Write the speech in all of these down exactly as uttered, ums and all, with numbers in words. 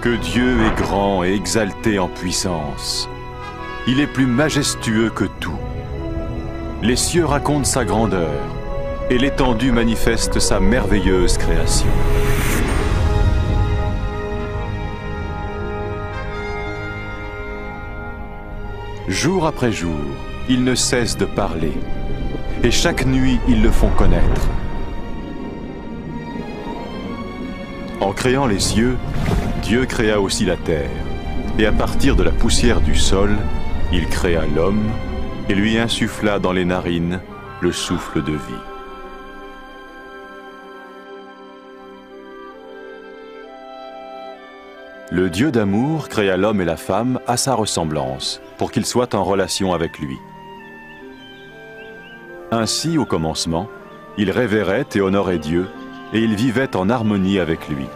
Que Dieu est grand et exalté en puissance. Il est plus majestueux que tout. Les cieux racontent sa grandeur, et l'étendue manifeste sa merveilleuse création. Jour après jour, ils ne cessent de parler, et chaque nuit, ils le font connaître. En créant les cieux, Dieu créa aussi la terre, et à partir de la poussière du sol, il créa l'homme et lui insuffla dans les narines le souffle de vie. Le Dieu d'amour créa l'homme et la femme à sa ressemblance, pour qu'ils soient en relation avec lui. Ainsi, au commencement, il révérait et honorait Dieu, et il vivait en harmonie avec lui.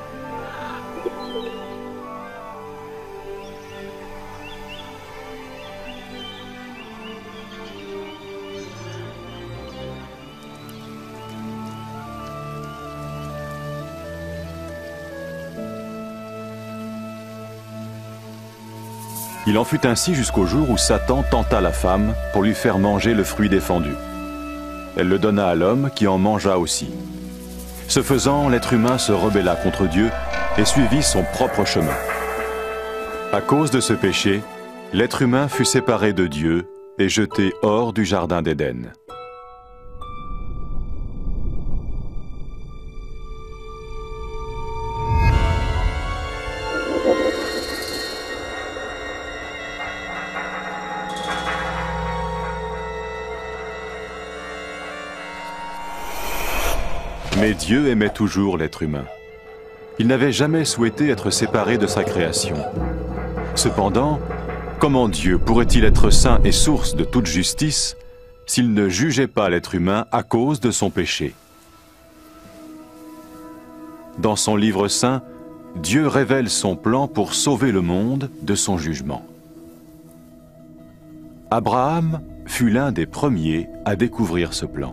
Il en fut ainsi jusqu'au jour où Satan tenta la femme pour lui faire manger le fruit défendu. Elle le donna à l'homme qui en mangea aussi. Ce faisant, l'être humain se rebella contre Dieu et suivit son propre chemin. À cause de ce péché, l'être humain fut séparé de Dieu et jeté hors du jardin d'Éden. Mais Dieu aimait toujours l'être humain. Il n'avait jamais souhaité être séparé de sa création. Cependant, comment Dieu pourrait-il être saint et source de toute justice s'il ne jugeait pas l'être humain à cause de son péché? Dans son livre saint, Dieu révèle son plan pour sauver le monde de son jugement. Abraham fut l'un des premiers à découvrir ce plan.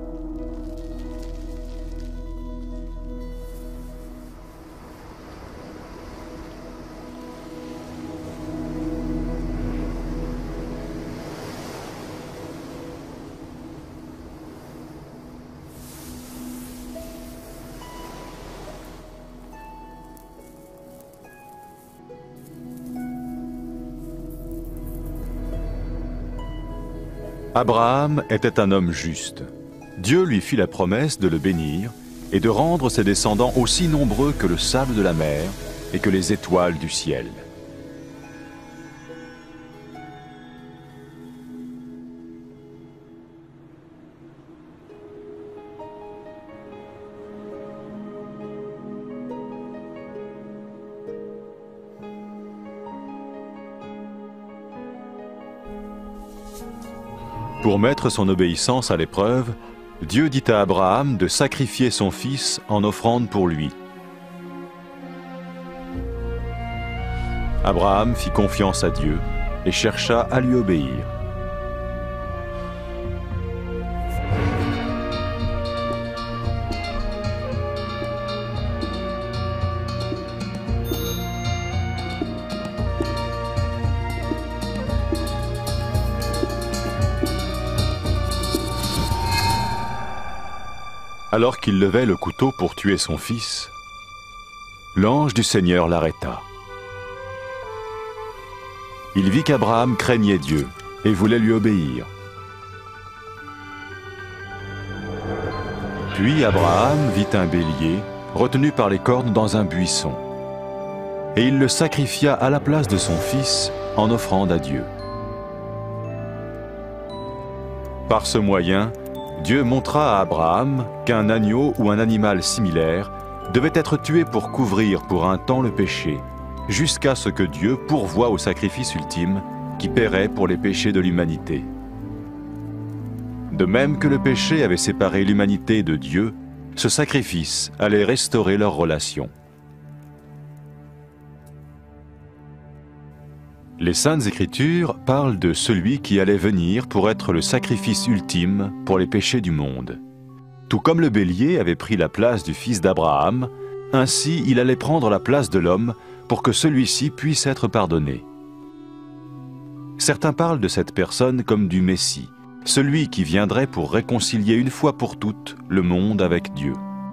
Abraham était un homme juste. Dieu lui fit la promesse de le bénir et de rendre ses descendants aussi nombreux que le sable de la mer et que les étoiles du ciel. Pour mettre son obéissance à l'épreuve, Dieu dit à Abraham de sacrifier son fils en offrande pour lui. Abraham fit confiance à Dieu et chercha à lui obéir. Alors qu'il levait le couteau pour tuer son fils, l'ange du Seigneur l'arrêta. Il vit qu'Abraham craignait Dieu et voulait lui obéir. Puis Abraham vit un bélier retenu par les cornes dans un buisson, et il le sacrifia à la place de son fils en offrande à Dieu. Par ce moyen, Dieu montra à Abraham qu'un agneau ou un animal similaire devait être tué pour couvrir pour un temps le péché, jusqu'à ce que Dieu pourvoie au sacrifice ultime qui paierait pour les péchés de l'humanité. De même que le péché avait séparé l'humanité de Dieu, ce sacrifice allait restaurer leur relation. Les Saintes Écritures parlent de celui qui allait venir pour être le sacrifice ultime pour les péchés du monde. Tout comme le bélier avait pris la place du fils d'Abraham, ainsi il allait prendre la place de l'homme pour que celui-ci puisse être pardonné. Certains parlent de cette personne comme du Messie, celui qui viendrait pour réconcilier une fois pour toutes le monde avec Dieu.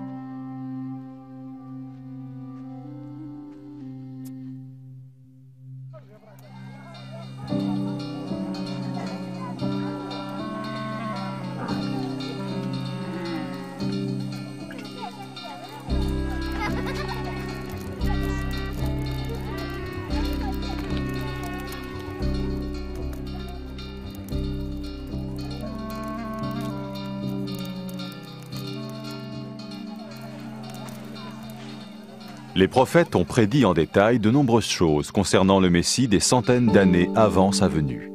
Les prophètes ont prédit en détail de nombreuses choses concernant le Messie des centaines d'années avant sa venue.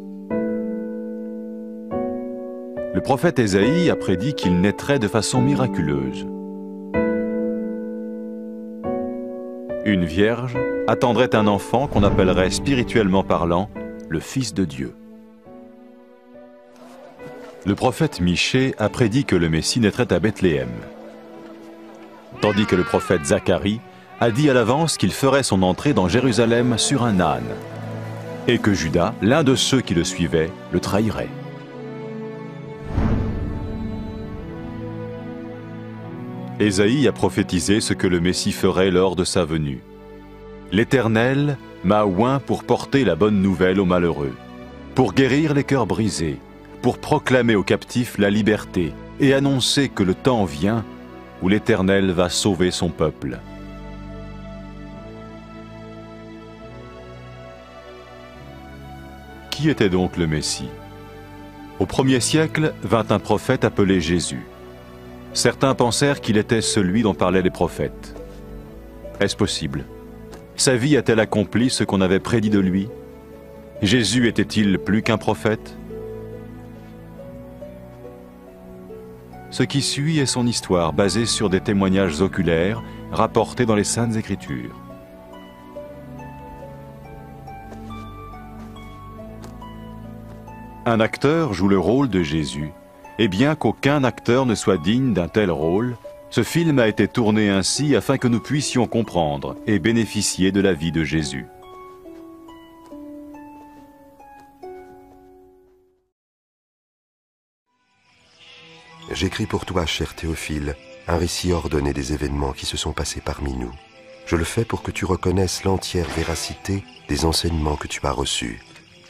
Le prophète Ésaïe a prédit qu'il naîtrait de façon miraculeuse. Une vierge attendrait un enfant qu'on appellerait spirituellement parlant le Fils de Dieu. Le prophète Michée a prédit que le Messie naîtrait à Bethléem, tandis que le prophète Zacharie a dit à l'avance qu'il ferait son entrée dans Jérusalem sur un âne, et que Judas, l'un de ceux qui le suivaient, le trahirait. Ésaïe a prophétisé ce que le Messie ferait lors de sa venue. « L'Éternel m'a oint pour porter la bonne nouvelle aux malheureux, pour guérir les cœurs brisés, pour proclamer aux captifs la liberté et annoncer que le temps vient où l'Éternel va sauver son peuple. » Qui était donc le Messie? Au premier siècle vint un prophète appelé Jésus. Certains pensèrent qu'il était celui dont parlaient les prophètes. Est-ce possible? Sa vie a-t-elle accompli ce qu'on avait prédit de lui? Jésus était-il plus qu'un prophète? Ce qui suit est son histoire basée sur des témoignages oculaires rapportés dans les Saintes Écritures. Un acteur joue le rôle de Jésus, et bien qu'aucun acteur ne soit digne d'un tel rôle, ce film a été tourné ainsi afin que nous puissions comprendre et bénéficier de la vie de Jésus. J'écris pour toi, cher Théophile, un récit ordonné des événements qui se sont passés parmi nous. Je le fais pour que tu reconnaisses l'entière véracité des enseignements que tu as reçus.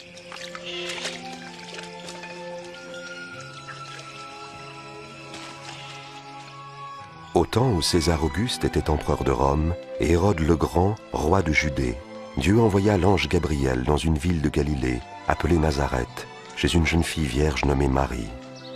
Au temps où César Auguste était empereur de Rome et Hérode le Grand, roi de Judée, Dieu envoya l'ange Gabriel dans une ville de Galilée, appelée Nazareth, chez une jeune fille vierge nommée Marie.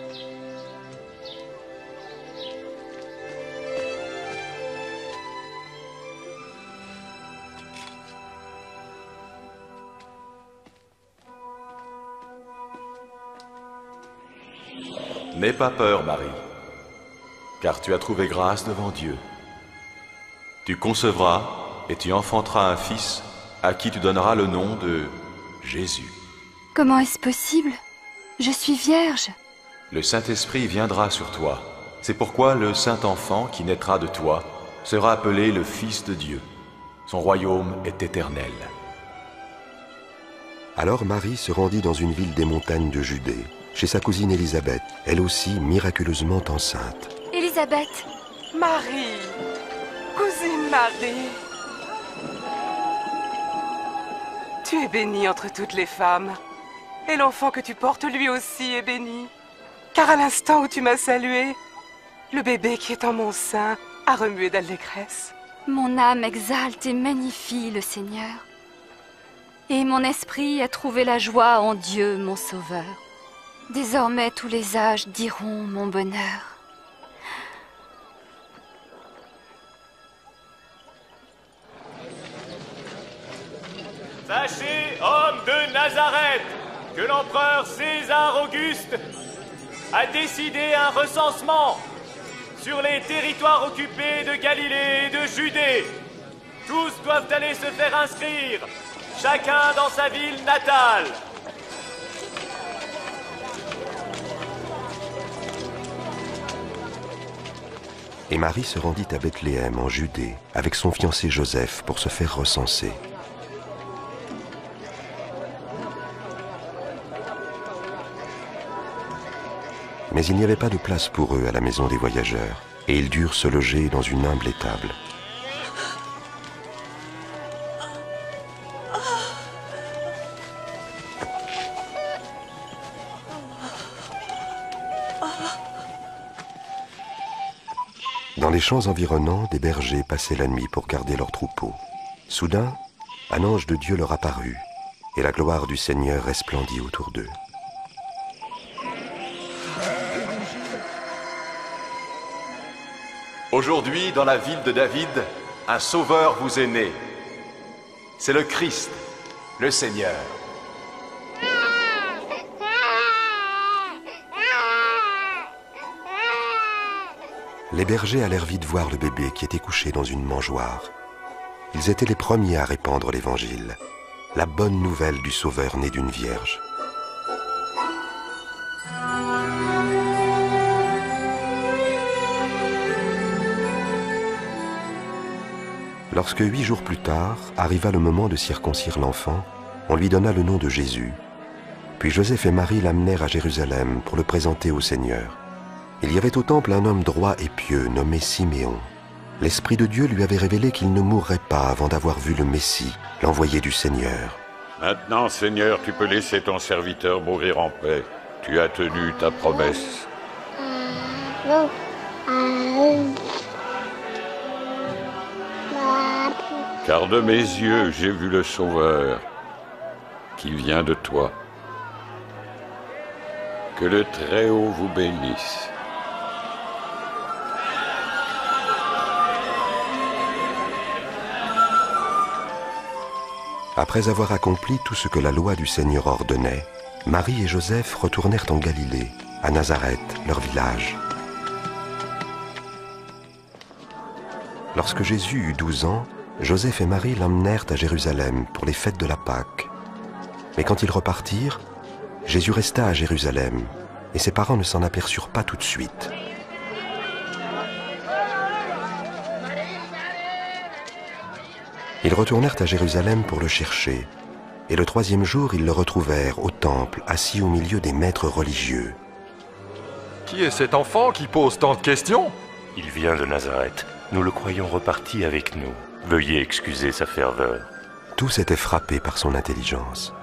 N'aie pas peur, Marie, car tu as trouvé grâce devant Dieu. Tu concevras et tu enfanteras un fils à qui tu donneras le nom de Jésus. Comment est-ce possible? Je suis vierge. Le Saint-Esprit viendra sur toi. C'est pourquoi le Saint-Enfant qui naîtra de toi sera appelé le Fils de Dieu. Son royaume est éternel. Alors Marie se rendit dans une ville des montagnes de Judée, chez sa cousine Élisabeth, elle aussi miraculeusement enceinte. Élisabeth. Marie, cousine Marie, tu es bénie entre toutes les femmes, et l'enfant que tu portes lui aussi est béni. Car à l'instant où tu m'as salué, le bébé qui est en mon sein a remué d'allégresse. Mon âme exalte et magnifie le Seigneur, et mon esprit a trouvé la joie en Dieu, mon Sauveur. Désormais tous les âges diront mon bonheur. Sachez, hommes de Nazareth, que l'empereur César Auguste a décidé un recensement sur les territoires occupés de Galilée et de Judée. Tous doivent aller se faire inscrire, chacun dans sa ville natale. et Marie se rendit à Bethléem en Judée avec son fiancé Joseph pour se faire recenser. Mais il n'y avait pas de place pour eux à la maison des voyageurs, et ils durent se loger dans une humble étable. Dans les champs environnants, des bergers passaient la nuit pour garder leurs troupeaux. Soudain, un ange de Dieu leur apparut, et la gloire du Seigneur resplendit autour d'eux. Aujourd'hui, dans la ville de David, un sauveur vous est né. C'est le Christ, le Seigneur. Les bergers allèrent vite voir le bébé qui était couché dans une mangeoire. Ils étaient les premiers à répandre l'évangile, la bonne nouvelle du Sauveur né d'une vierge. Lorsque huit jours plus tard arriva le moment de circoncire l'enfant, on lui donna le nom de Jésus. Puis Joseph et Marie l'amenèrent à Jérusalem pour le présenter au Seigneur. Il y avait au temple un homme droit et pieux nommé Siméon. L'Esprit de Dieu lui avait révélé qu'il ne mourrait pas avant d'avoir vu le Messie, l'envoyé du Seigneur. Maintenant, Seigneur, tu peux laisser ton serviteur mourir en paix. Tu as tenu ta promesse. Car de mes yeux, j'ai vu le Sauveur qui vient de toi. Que le Très-Haut vous bénisse. Après avoir accompli tout ce que la loi du Seigneur ordonnait, Marie et Joseph retournèrent en Galilée, à Nazareth, leur village. Lorsque Jésus eut douze ans, Joseph et Marie l'emmenèrent à Jérusalem pour les fêtes de la Pâque. Mais quand ils repartirent, Jésus resta à Jérusalem, et ses parents ne s'en aperçurent pas tout de suite. Ils retournèrent à Jérusalem pour le chercher, et le troisième jour, ils le retrouvèrent au temple, assis au milieu des maîtres religieux. Qui est cet enfant qui pose tant de questions? Il vient de Nazareth. Nous le croyons reparti avec nous. Veuillez excuser sa ferveur. Tous étaient frappés par son intelligence.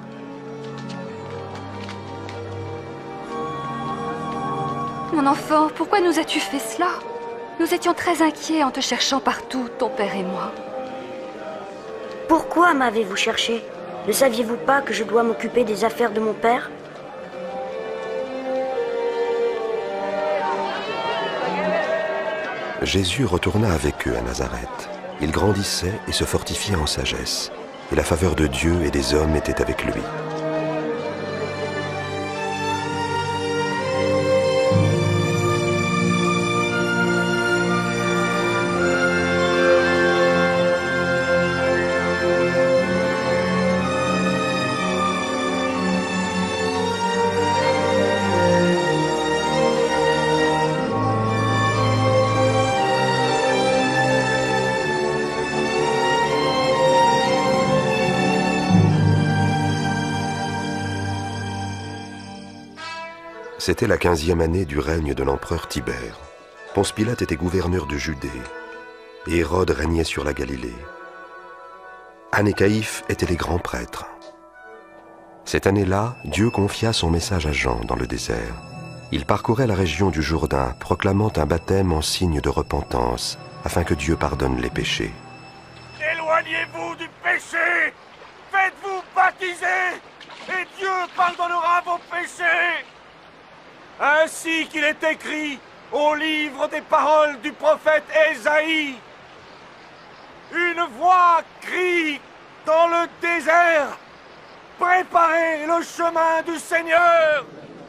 Mon enfant, pourquoi nous as-tu fait cela? Nous étions très inquiets en te cherchant partout, ton père et moi. Pourquoi m'avez-vous cherché? Ne saviez-vous pas que je dois m'occuper des affaires de mon père? Jésus retourna avec eux à Nazareth. Il grandissait et se fortifiait en sagesse, et la faveur de Dieu et des hommes était avec lui. C'était la quinzième année du règne de l'empereur Tibère. Ponce Pilate était gouverneur de Judée, et Hérode régnait sur la Galilée. Anne et Caïphe étaient les grands prêtres. Cette année-là, Dieu confia son message à Jean dans le désert. Il parcourait la région du Jourdain, proclamant un baptême en signe de repentance, afin que Dieu pardonne les péchés. Éloignez-vous du péché! Faites-vous baptiser! Et Dieu pardonnera vos péchés! Ainsi qu'il est écrit au livre des paroles du prophète Ésaïe. Une voix crie dans le désert, préparez le chemin du Seigneur.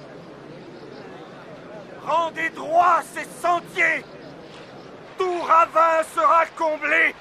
Rendez droit ses sentiers, tout ravin sera comblé.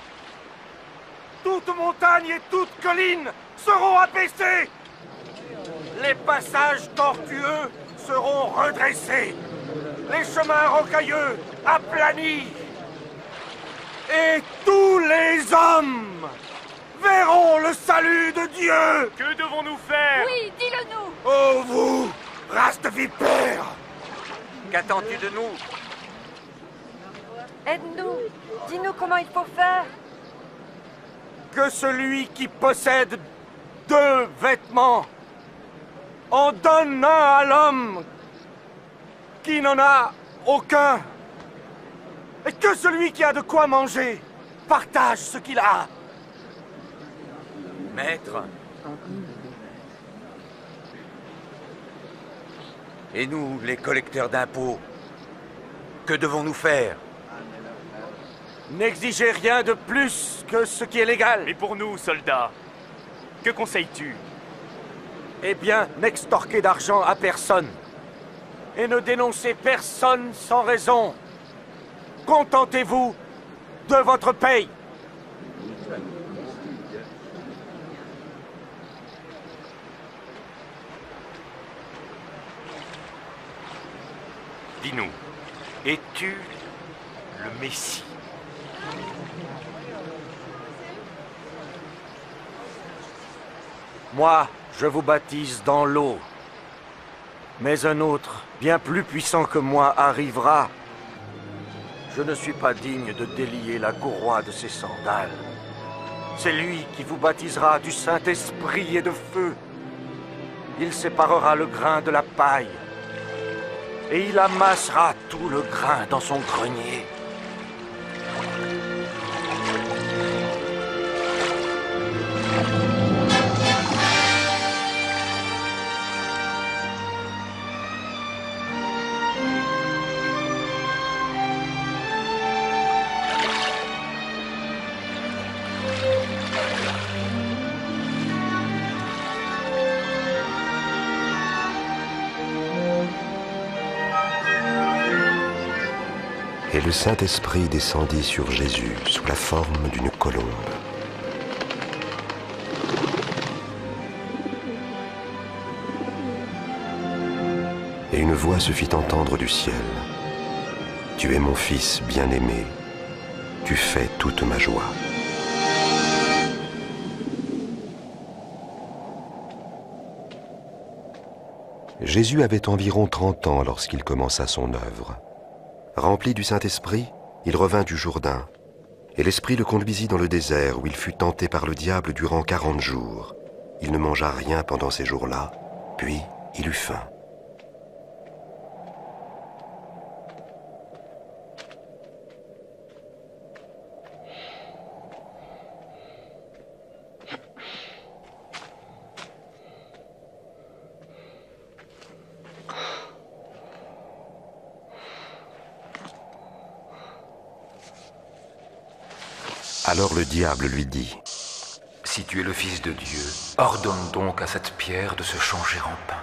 Toute montagne et toute colline seront abaissées. Les passages tortueux seront redressés. les chemins rocailleux aplanis. Et tous les hommes verront le salut de Dieu. Que devons-nous faire? Oui, dis-le-nous. Oh vous, race de vipères! Qu'attends-tu de nous? Aide-nous. Dis-nous comment il faut faire. Que celui qui possède deux vêtements en donne un à l'homme qui n'en a aucun. Et que celui qui a de quoi manger partage ce qu'il a. Maître. Et nous, les collecteurs d'impôts, que devons-nous faire? N'exigez rien de plus que ce qui est légal. Mais pour nous, soldats, que conseilles-tu? Eh bien, n'extorquez d'argent à personne. Et ne dénoncez personne sans raison. Contentez-vous de votre paye. Dis-nous, es-tu le Messie? Moi, je vous baptise dans l'eau. Mais un autre, bien plus puissant que moi, arrivera. Je ne suis pas digne de délier la courroie de ses sandales. C'est lui qui vous baptisera du Saint-Esprit et de feu. Il séparera le grain de la paille. Et il amassera tout le grain dans son grenier. Et le Saint-Esprit descendit sur Jésus sous la forme d'une colombe. Et une voix se fit entendre du ciel. « Tu es mon Fils bien-aimé, tu fais toute ma joie. » Jésus avait environ trente ans lorsqu'il commença son œuvre. Rempli du Saint-Esprit, il revint du Jourdain, et l'Esprit le conduisit dans le désert où il fut tenté par le diable durant quarante jours. Il ne mangea rien pendant ces jours-là, puis il eut faim. Alors le diable lui dit, « Si tu es le Fils de Dieu, ordonne donc à cette pierre de se changer en pain. »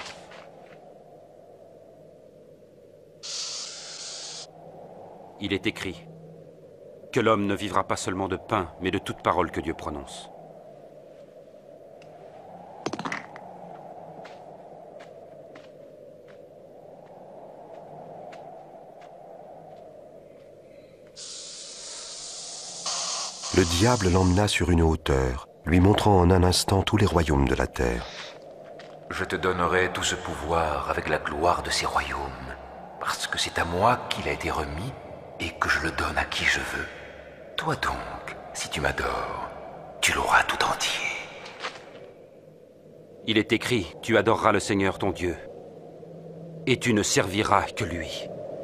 Il est écrit que l'homme ne vivra pas seulement de pain, mais de toute parole que Dieu prononce. Le diable l'emmena sur une hauteur, lui montrant en un instant tous les royaumes de la terre. « Je te donnerai tout ce pouvoir avec la gloire de ces royaumes, parce que c'est à moi qu'il a été remis et que je le donne à qui je veux. Toi donc, si tu m'adores, tu l'auras tout entier. » Il est écrit, tu adoreras le Seigneur ton Dieu, et tu ne serviras que lui.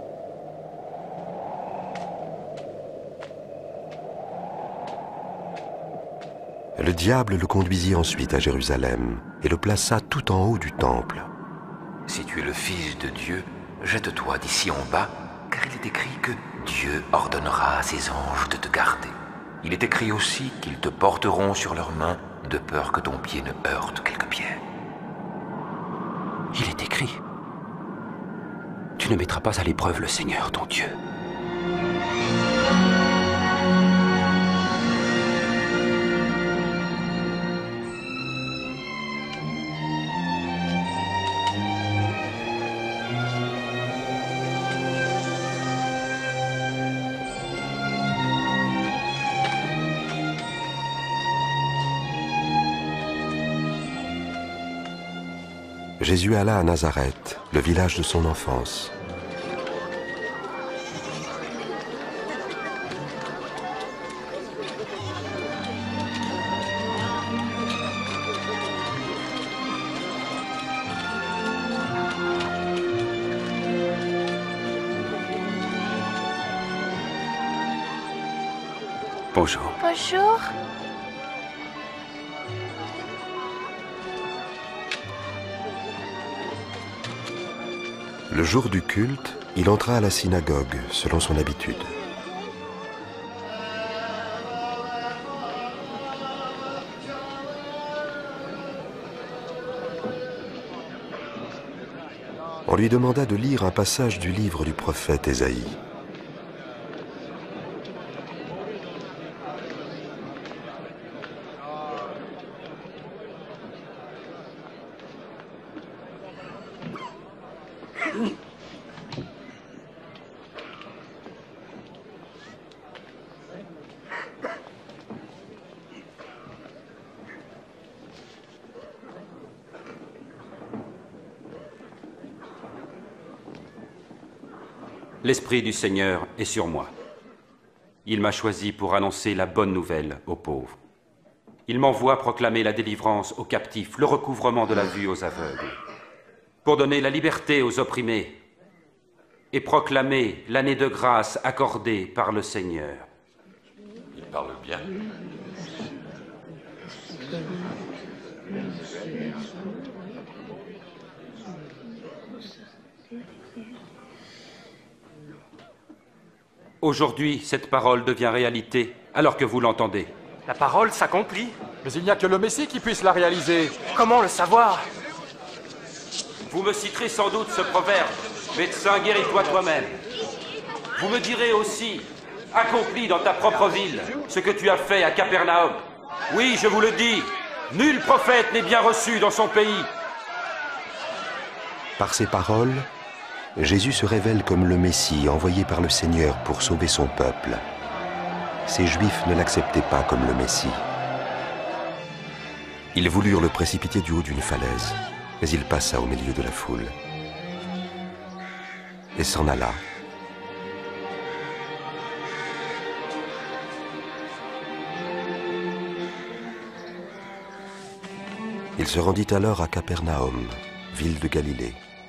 Le diable le conduisit ensuite à Jérusalem et le plaça tout en haut du temple. « Si tu es le Fils de Dieu, jette-toi d'ici en bas, car il est écrit que Dieu ordonnera à ses anges de te garder. Il est écrit aussi qu'ils te porteront sur leurs mains, de peur que ton pied ne heurte quelque pierre. » Il est écrit, tu ne mettras pas à l'épreuve le Seigneur ton Dieu. Jésus alla à Nazareth, le village de son enfance. Bonjour. Bonjour. Le jour du culte, il entra à la synagogue, selon son habitude. On lui demanda de lire un passage du livre du prophète Ésaïe. L'Esprit du Seigneur est sur moi. Il m'a choisi pour annoncer la bonne nouvelle aux pauvres. Il m'envoie proclamer la délivrance aux captifs, le recouvrement de la vue aux aveugles, pour donner la liberté aux opprimés et proclamer l'année de grâce accordée par le Seigneur. Il parle bien. Aujourd'hui, cette parole devient réalité, alors que vous l'entendez. La parole s'accomplit. Mais il n'y a que le Messie qui puisse la réaliser. Comment le savoir? Vous me citerez sans doute ce proverbe, « Médecin, guéris-toi toi-même ». Vous me direz aussi, « Accomplis dans ta propre ville ce que tu as fait à Capernaum ». Oui, je vous le dis, nul prophète n'est bien reçu dans son pays. Par ces paroles, Jésus se révèle comme le Messie envoyé par le Seigneur pour sauver son peuple. Ces Juifs ne l'acceptaient pas comme le Messie. Ils voulurent le précipiter du haut d'une falaise, mais il passa au milieu de la foule et s'en alla. Il se rendit alors à Capernaum, ville de Galilée.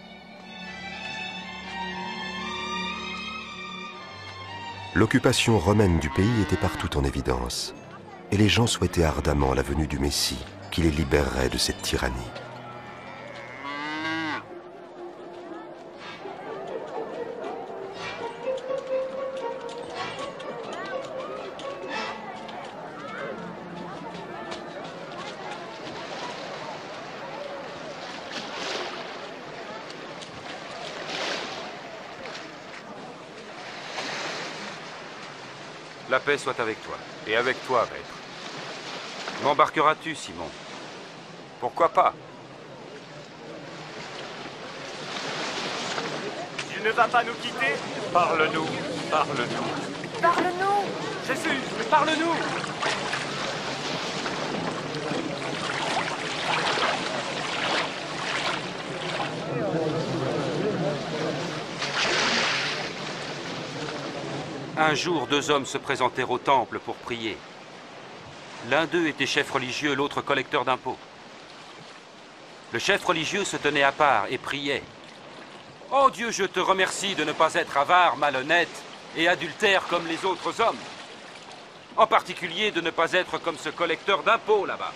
L'occupation romaine du pays était partout en évidence, et les gens souhaitaient ardemment la venue du Messie qui les libérerait de cette tyrannie. La paix soit avec toi. Et avec toi, maître. M'embarqueras-tu, Simon? Pourquoi pas? Il ne va pas nous quitter? Parle-nous, parle-nous. Parle-nous! Jésus, parle-nous! Un jour, deux hommes se présentèrent au temple pour prier. L'un d'eux était chef religieux, l'autre collecteur d'impôts. Le chef religieux se tenait à part et priait. « Oh Dieu, je te remercie de ne pas être avare, malhonnête et adultère comme les autres hommes. En particulier de ne pas être comme ce collecteur d'impôts là-bas.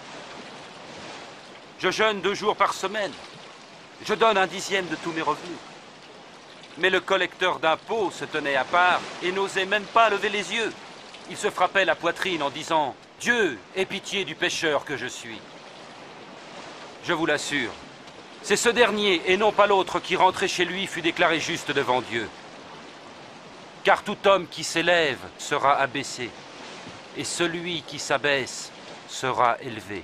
Je jeûne deux jours par semaine. Je donne un dixième de tous mes revenus. » Mais le collecteur d'impôts se tenait à part et n'osait même pas lever les yeux. Il se frappait la poitrine en disant « Dieu, aie pitié du pécheur que je suis. » Je vous l'assure, c'est ce dernier et non pas l'autre qui rentrait chez lui fut déclaré juste devant Dieu. Car tout homme qui s'élève sera abaissé, et celui qui s'abaisse sera élevé.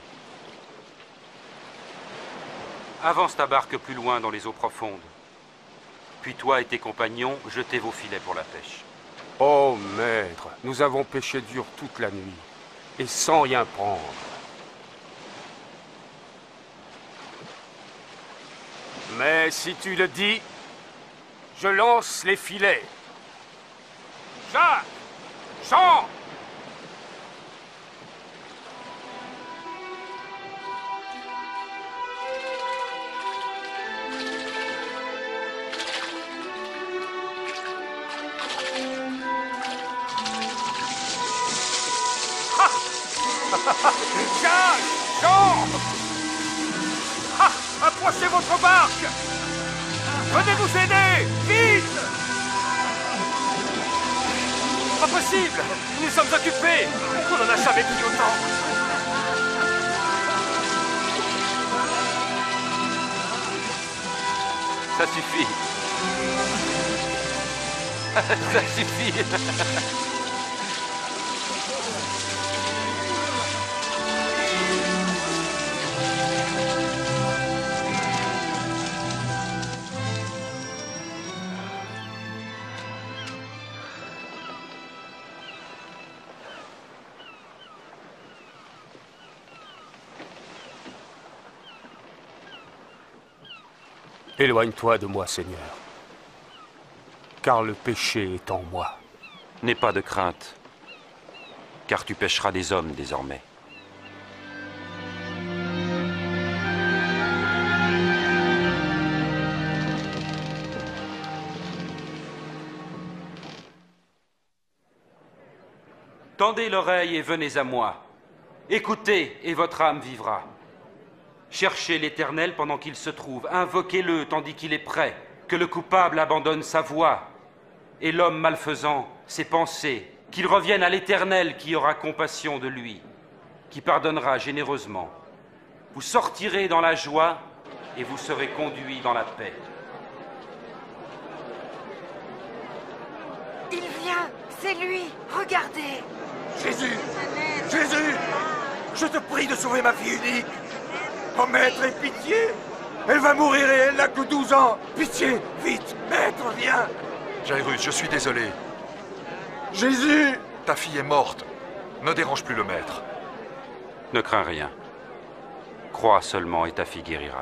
Avance ta barque plus loin dans les eaux profondes. Puis toi et tes compagnons, jetez vos filets pour la pêche. Oh, maître, nous avons pêché dur toute la nuit, et sans rien prendre. Mais si tu le dis, je lance les filets. Jacques! Jean! Jacques! Jean! Ah! Approchez votre barque! Venez nous aider! Vite! Pas possible! Nous sommes occupés! On n'en a jamais pris autant! Ça suffit. Ça suffit. Éloigne-toi de moi, Seigneur, car le péché est en moi. N'aie pas de crainte, car tu pêcheras des hommes désormais. Tendez l'oreille et venez à moi. Écoutez et votre âme vivra. Cherchez l'Éternel pendant qu'il se trouve, invoquez-le tandis qu'il est prêt, que le coupable abandonne sa voie, et l'homme malfaisant ses pensées, qu'il revienne à l'Éternel qui aura compassion de lui, qui pardonnera généreusement. Vous sortirez dans la joie et vous serez conduits dans la paix. Il vient, c'est lui, regardez. Jésus! Jésus! Je te prie de sauver ma fille unique! Oh, maître, aie pitié! Elle va mourir et elle n'a que douze ans! Pitié! Vite! Maître, viens! Jairus, je suis désolé. Jésus! Ta fille est morte. Ne dérange plus le maître. Ne crains rien. Crois seulement et ta fille guérira.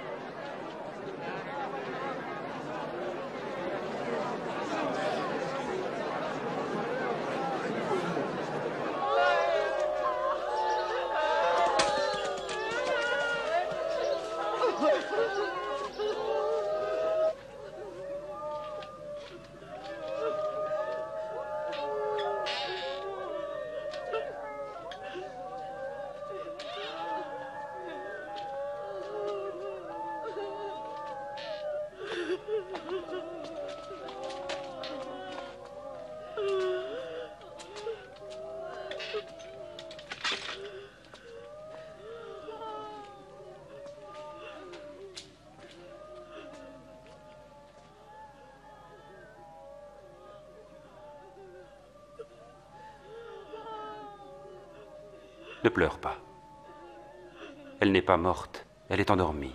Ne pleure pas. Elle n'est pas morte, elle est endormie.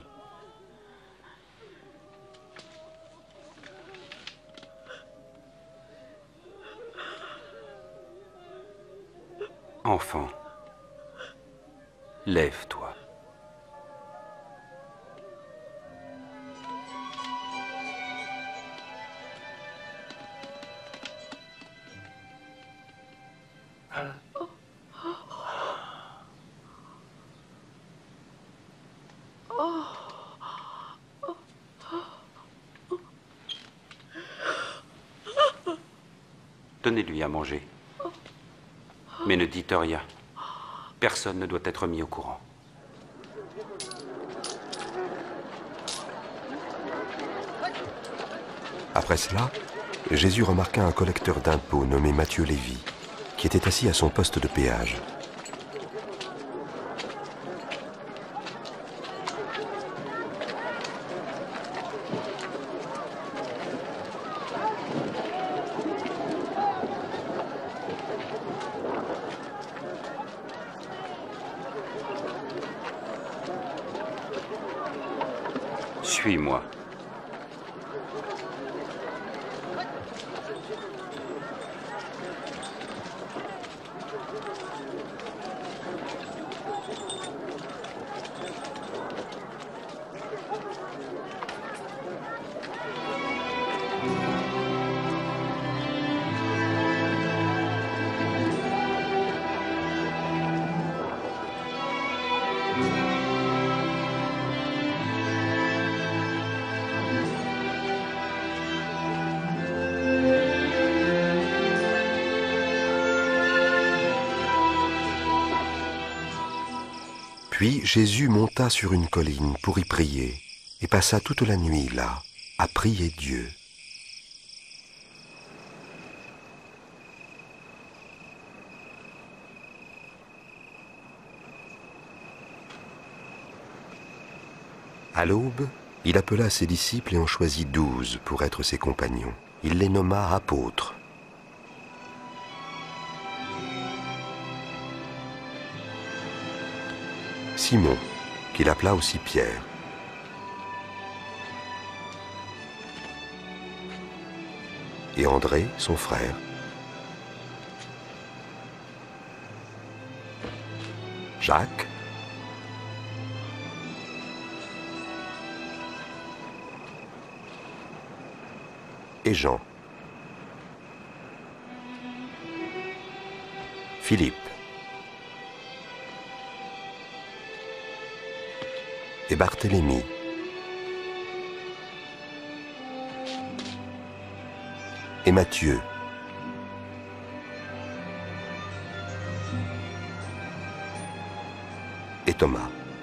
Enfant, lève-toi. Donnez-lui à manger. Mais ne dites rien. Personne ne doit être mis au courant. Après cela, Jésus remarqua un collecteur d'impôts nommé Matthieu Lévi, qui était assis à son poste de péage. Suis-moi. Puis Jésus monta sur une colline pour y prier, et passa toute la nuit là, à prier Dieu. À l'aube, il appela ses disciples et en choisit douze pour être ses compagnons. Il les nomma apôtres. Simon, qu'il appela aussi Pierre. Et André, son frère. Jacques. Et Jean. Philippe. Et Barthélemy. Et Matthieu. Et Thomas.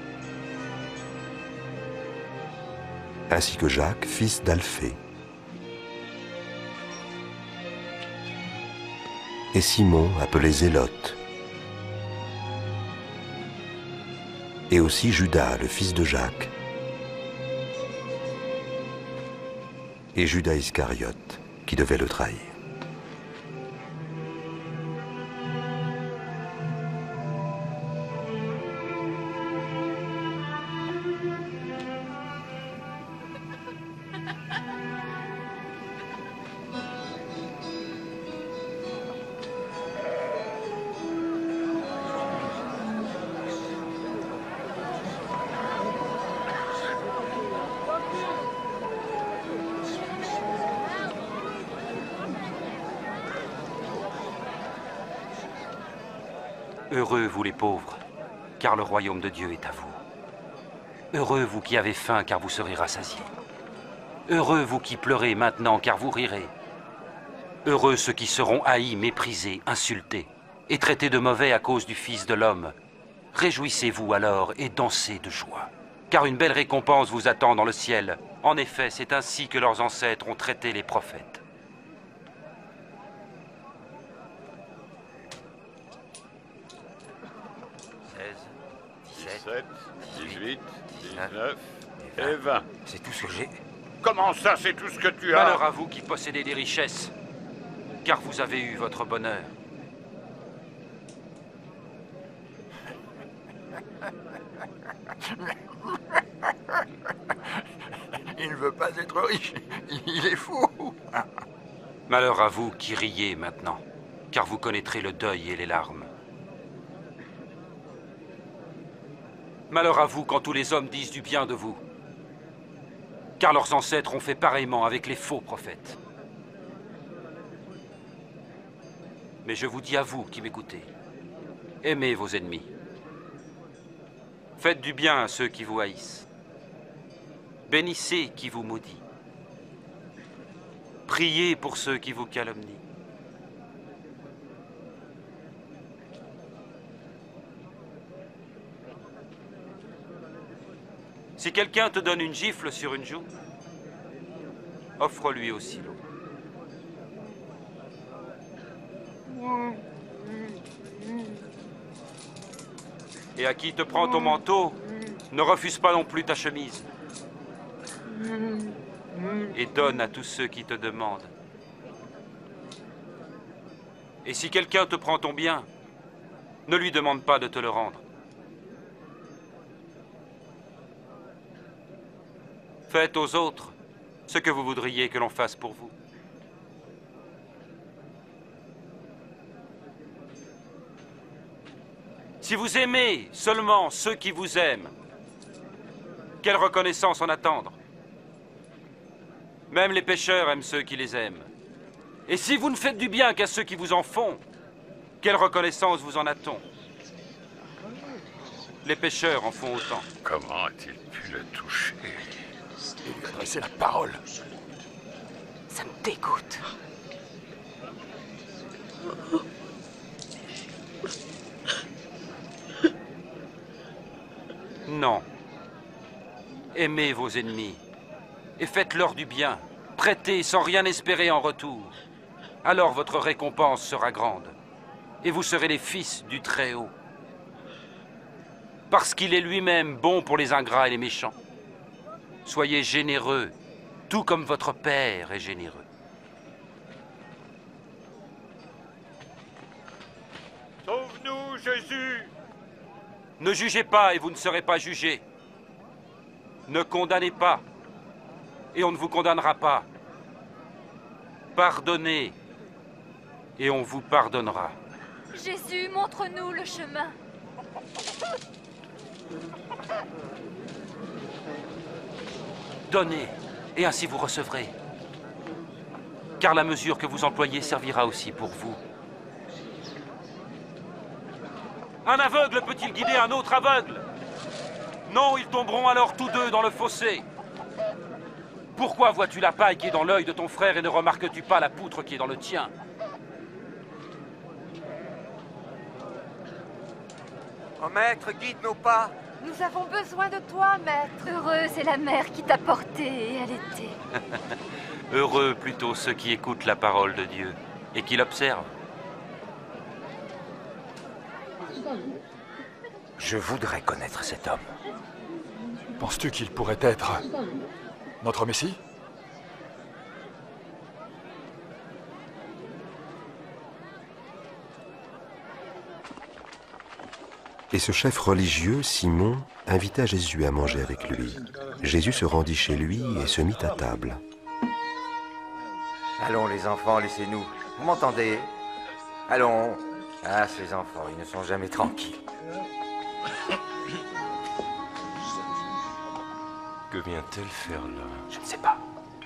Ainsi que Jacques, fils d'Alphée. Et Simon, appelé Zélote. Et aussi Judas, le fils de Jacques. Et Judas Iscariote, qui devait le trahir. Heureux vous les pauvres, car le royaume de Dieu est à vous. Heureux vous qui avez faim, car vous serez rassasiés. Heureux vous qui pleurez maintenant, car vous rirez. Heureux ceux qui seront haïs, méprisés, insultés, et traités de mauvais à cause du Fils de l'homme. Réjouissez-vous alors et dansez de joie, car une belle récompense vous attend dans le ciel. En effet, c'est ainsi que leurs ancêtres ont traité les prophètes. dix-sept, dix-huit, dix-neuf et vingt. C'est tout ce que j'ai. Comment ça, c'est tout ce que tu as? Malheur à vous qui possédez des richesses, car vous avez eu votre bonheur. Il ne veut pas être riche, il est fou. Malheur à vous qui riez maintenant, car vous connaîtrez le deuil et les larmes. Malheur à vous quand tous les hommes disent du bien de vous, car leurs ancêtres ont fait pareillement avec les faux prophètes. Mais je vous dis à vous qui m'écoutez, aimez vos ennemis. Faites du bien à ceux qui vous haïssent. Bénissez qui vous maudit. Priez pour ceux qui vous calomnient. Si quelqu'un te donne une gifle sur une joue, offre-lui aussi l'autre. Et à qui te prend ton manteau, ne refuse pas non plus ta chemise. Et donne à tous ceux qui te demandent. Et si quelqu'un te prend ton bien, ne lui demande pas de te le rendre. Faites aux autres ce que vous voudriez que l'on fasse pour vous. Si vous aimez seulement ceux qui vous aiment, quelle reconnaissance en attendre? Même les pécheurs aiment ceux qui les aiment. Et si vous ne faites du bien qu'à ceux qui vous en font, quelle reconnaissance vous en a-t-on? Les pécheurs en font autant. Comment a-t-il pu le toucher? Et lui adresser la parole. Ça me dégoûte. Aimez vos ennemis et faites-leur du bien. Prêtez sans rien espérer en retour. Alors votre récompense sera grande et vous serez les fils du Très-Haut. Parce qu'il est lui-même bon pour les ingrats et les méchants. Soyez généreux, tout comme votre Père est généreux. Sauve-nous, Jésus! Ne jugez pas et vous ne serez pas jugés. Ne condamnez pas et on ne vous condamnera pas. Pardonnez et on vous pardonnera. Jésus, montre-nous le chemin. Donnez et ainsi vous recevrez. Car la mesure que vous employez servira aussi pour vous. Un aveugle peut-il guider un autre aveugle? Non, ils tomberont alors tous deux dans le fossé. Pourquoi vois-tu la paille qui est dans l'œil de ton frère et ne remarques-tu pas la poutre qui est dans le tien? Oh maître, guide nos pas. Nous avons besoin de toi, maître. Heureuse est la mère qui t'a porté et allaité. Heureux plutôt ceux qui écoutent la parole de Dieu et qui l'observent. Je voudrais connaître cet homme. Penses-tu qu'il pourrait être notre Messie? Et ce chef religieux, Simon, invita Jésus à manger avec lui. Jésus se rendit chez lui et se mit à table. Allons les enfants, laissez-nous. Vous m'entendez? Allons. Ah, ces enfants, ils ne sont jamais tranquilles. Que vient-elle faire là? Je ne sais pas.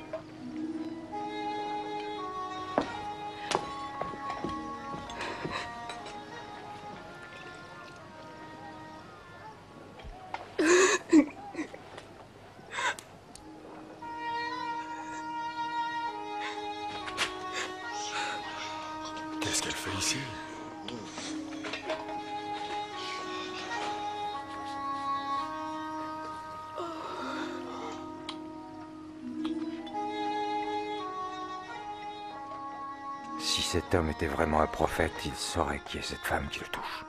Qu'est-ce qu'elle fait ici? Si cet homme était vraiment un prophète, il saurait qui est cette femme qui le touche.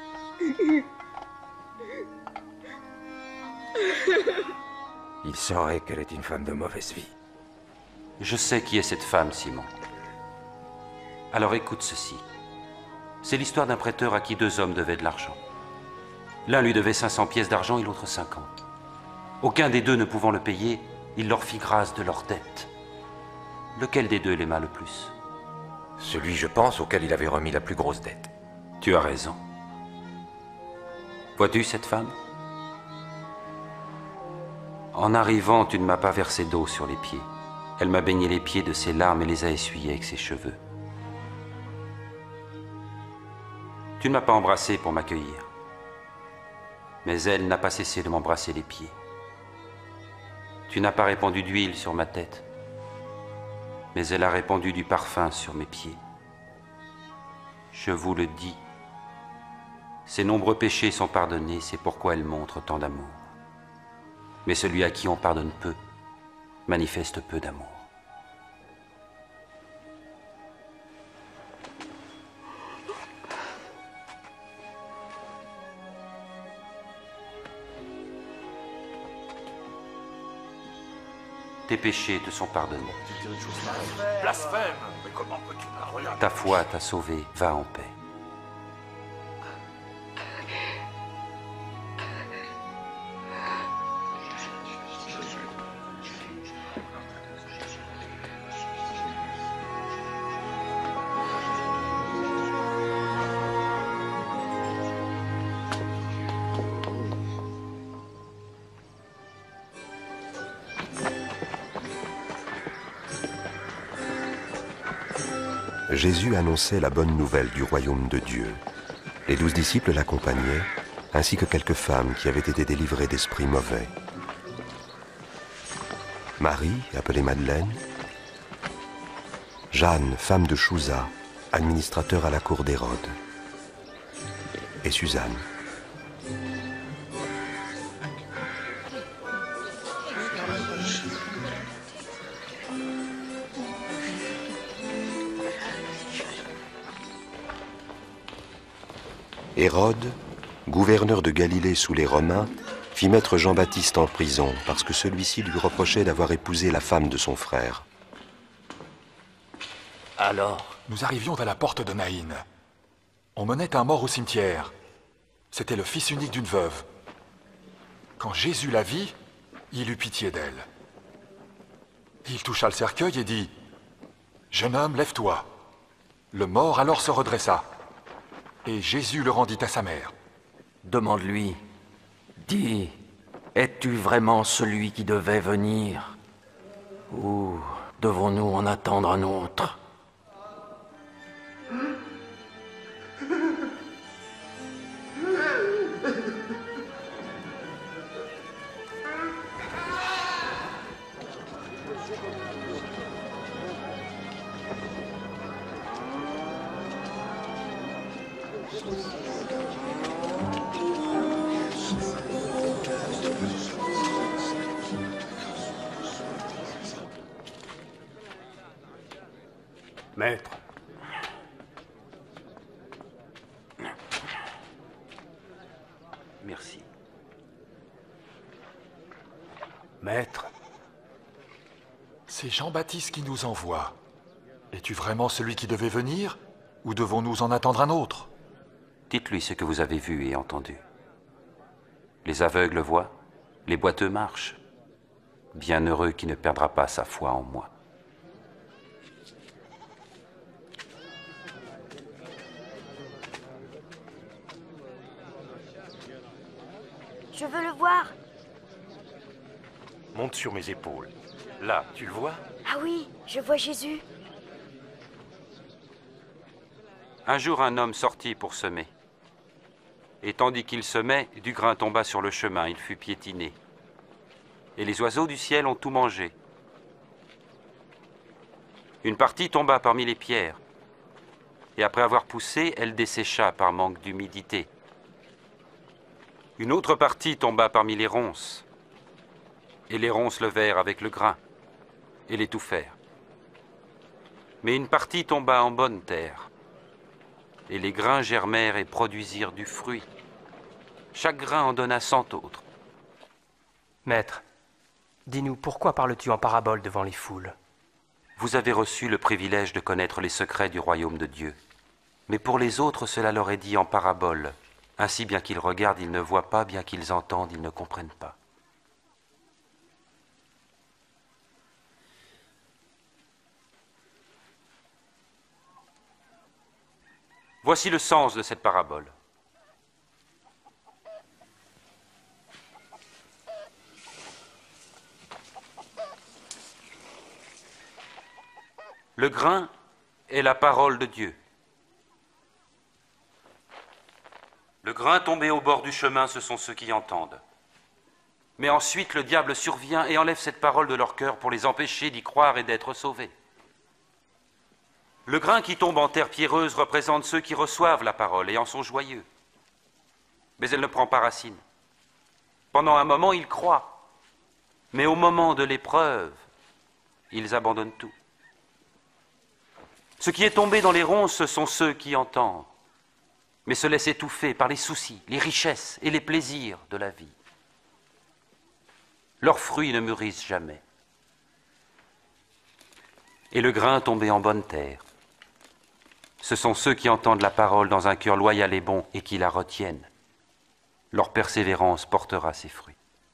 Il saurait qu'elle est une femme de mauvaise vie. Je sais qui est cette femme, Simon. Alors écoute ceci. C'est l'histoire d'un prêteur à qui deux hommes devaient de l'argent. L'un lui devait cinq cents pièces d'argent et l'autre cinquante. Aucun des deux ne pouvant le payer, il leur fit grâce de leur dette. Lequel des deux l'aima le plus? Celui, je pense, auquel il avait remis la plus grosse dette. Tu as raison. Vois-tu cette femme? En arrivant, tu ne m'as pas versé d'eau sur les pieds. Elle m'a baigné les pieds de ses larmes et les a essuyés avec ses cheveux. Tu ne m'as pas embrassé pour m'accueillir. Mais elle n'a pas cessé de m'embrasser les pieds. Tu n'as pas répandu d'huile sur ma tête. Mais elle a répandu du parfum sur mes pieds. Je vous le dis, ses nombreux péchés sont pardonnés, c'est pourquoi elle montre tant d'amour. Mais celui à qui on pardonne peu, manifeste peu d'amour. Tes péchés te sont pardonnés. Blasphème! Mais comment peux-tu parler? Ta foi t'a sauvé, va en paix. Jésus annonçait la bonne nouvelle du royaume de Dieu. Les douze disciples l'accompagnaient, ainsi que quelques femmes qui avaient été délivrées d'esprits mauvais. Marie, appelée Madeleine, Jeanne, femme de Chouza, administrateur à la cour d'Hérode, et Suzanne. Hérode, gouverneur de Galilée sous les Romains, fit mettre Jean-Baptiste en prison parce que celui-ci lui reprochait d'avoir épousé la femme de son frère. Alors? Nous arrivions à la porte de Naïn. On menait un mort au cimetière. C'était le fils unique d'une veuve. Quand Jésus la vit, il eut pitié d'elle. Il toucha le cercueil et dit « Jeune homme, lève-toi ». Le mort alors se redressa. Et Jésus le rendit à sa mère. Demande-lui, dis, es-tu vraiment celui qui devait venir? Ou devons-nous en attendre un autre? Maître. Merci. Maître. C'est Jean-Baptiste qui nous envoie. Es-tu vraiment celui qui devait venir, ou devons-nous en attendre un autre? Dites-lui ce que vous avez vu et entendu. Les aveugles voient, les boiteux marchent. Bienheureux qui ne perdra pas sa foi en moi. Je veux le voir. Monte sur mes épaules. Là, tu le vois? Ah oui, je vois Jésus. Un jour, un homme sortit pour semer. Et tandis qu'il semait, du grain tomba sur le chemin, il fut piétiné. Et les oiseaux du ciel ont tout mangé. Une partie tomba parmi les pierres. Et après avoir poussé, elle dessécha par manque d'humidité. Une autre partie tomba parmi les ronces. Et les ronces levèrent avec le grain et l'étouffèrent. Mais une partie tomba en bonne terre. Et les grains germèrent et produisirent du fruit. Chaque grain en donna cent autres. Maître, dis-nous, pourquoi parles-tu en parabole devant les foules? Vous avez reçu le privilège de connaître les secrets du royaume de Dieu. Mais pour les autres, cela leur est dit en parabole. Ainsi, bien qu'ils regardent, ils ne voient pas, bien qu'ils entendent, ils ne comprennent pas. Voici le sens de cette parabole. Le grain est la parole de Dieu. Le grain tombé au bord du chemin, ce sont ceux qui entendent. Mais ensuite, le diable survient et enlève cette parole de leur cœur pour les empêcher d'y croire et d'être sauvés. Le grain qui tombe en terre pierreuse représente ceux qui reçoivent la parole et en sont joyeux. Mais elle ne prend pas racine. Pendant un moment, ils croient. Mais au moment de l'épreuve, ils abandonnent tout. Ce qui est tombé dans les ronces, ce sont ceux qui entendent, mais se laissent étouffer par les soucis, les richesses et les plaisirs de la vie. Leurs fruits ne mûrissent jamais. Et le grain tombé en bonne terre, ce sont ceux qui entendent la parole dans un cœur loyal et bon et qui la retiennent. Leur persévérance portera ses fruits.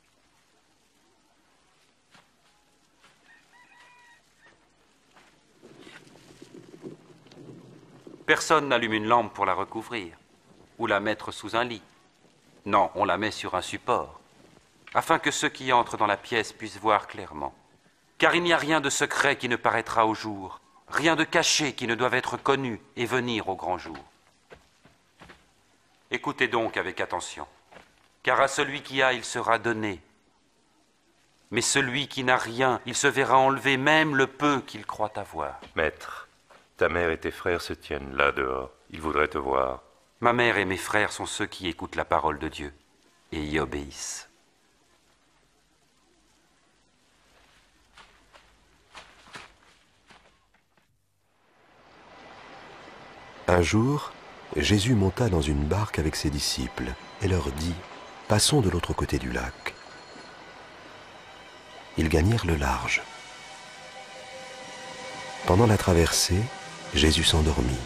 Personne n'allume une lampe pour la recouvrir ou la mettre sous un lit. Non, on la met sur un support, afin que ceux qui entrent dans la pièce puissent voir clairement. Car il n'y a rien de secret qui ne paraîtra au jour, rien de caché qui ne doive être connu et venir au grand jour. Écoutez donc avec attention, car à celui qui a, il sera donné. Mais celui qui n'a rien, il se verra enlever même le peu qu'il croit avoir. Maître, ta mère et tes frères se tiennent là dehors. Ils voudraient te voir. Ma mère et mes frères sont ceux qui écoutent la parole de Dieu et y obéissent. Un jour, Jésus monta dans une barque avec ses disciples et leur dit « Passons de l'autre côté du lac ». Ils gagnèrent le large. Pendant la traversée, Jésus s'endormit.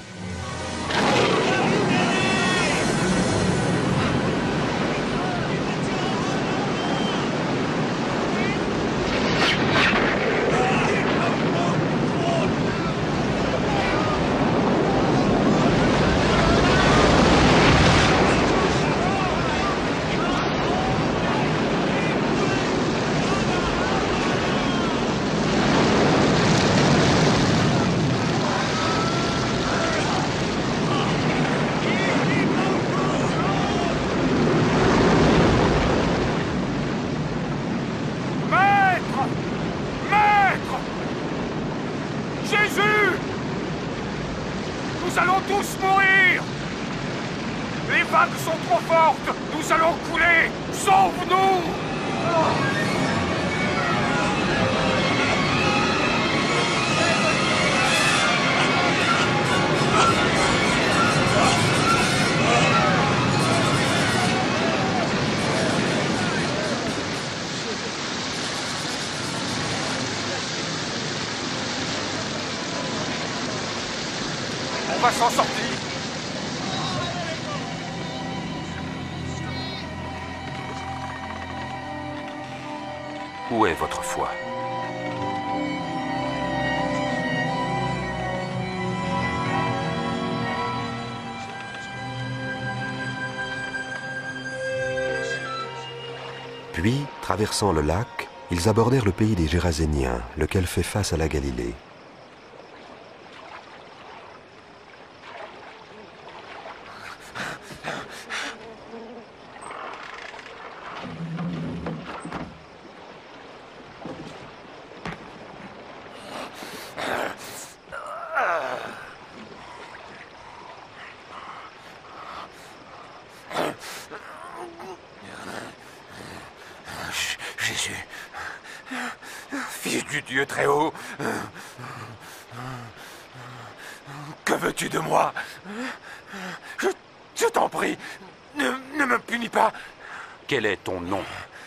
On va s'en sortir. Où est votre foi? Puis, traversant le lac, ils abordèrent le pays des Géraséniens, lequel fait face à la Galilée. Jésus, Fils du Dieu très haut, que veux-tu de moi? Je, je t'en prie, ne, ne me punis pas. Quel est ton nom?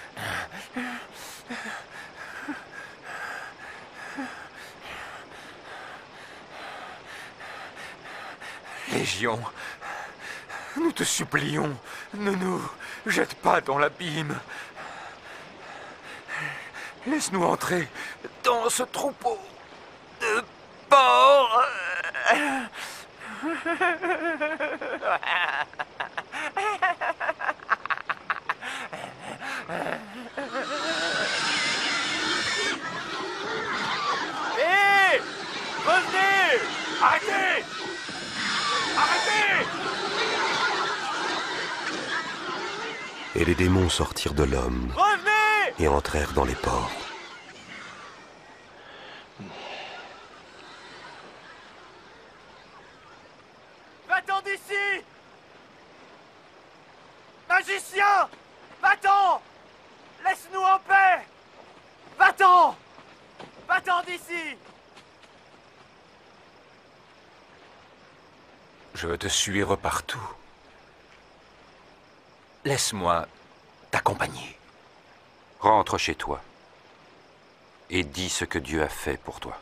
Légion, nous te supplions, ne nous jette pas dans l'abîme. Laisse-nous entrer dans ce troupeau de porcs. Hé! Revenez! Arrêtez! Arrêtez! Et les démons sortirent de l'homme et entrèrent dans les porcs. Va-t'en d'ici! Magicien! Va-t'en! Laisse-nous en paix! Va-t'en! Va-t'en d'ici! Je veux te suivre partout. Laisse-moi t'accompagner. Rentre chez toi et dis ce que Dieu a fait pour toi.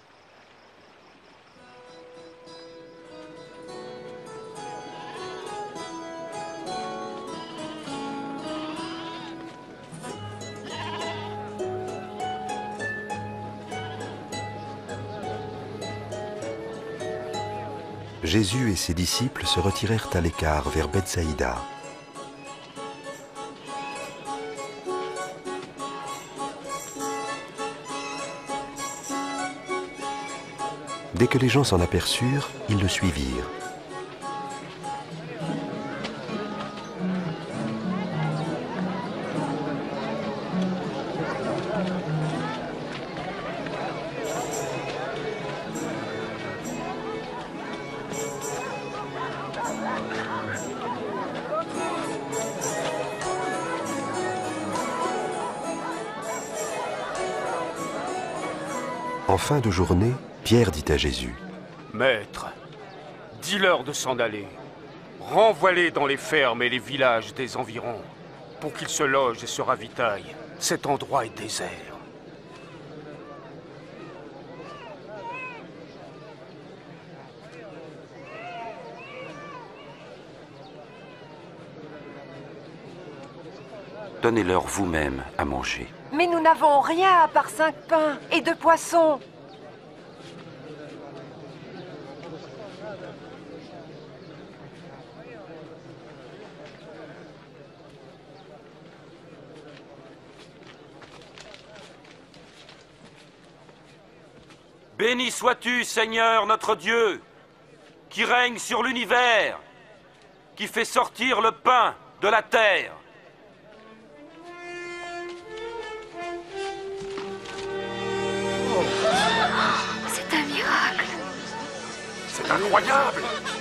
Jésus et ses disciples se retirèrent à l'écart vers Bethsaïda. Dès que les gens s'en aperçurent, ils le suivirent. En fin de journée, Pierre dit à Jésus: Maître, dis-leur de s'en aller. Renvoie-les dans les fermes et les villages des environs, pour qu'ils se logent et se ravitaillent. Cet endroit est désert. Donnez-leur vous-même à manger. Mais nous n'avons rien à part cinq pains et deux poissons. Béni sois-tu, Seigneur notre Dieu, qui règne sur l'univers, qui fait sortir le pain de la terre. C'est un miracle. C'est incroyable.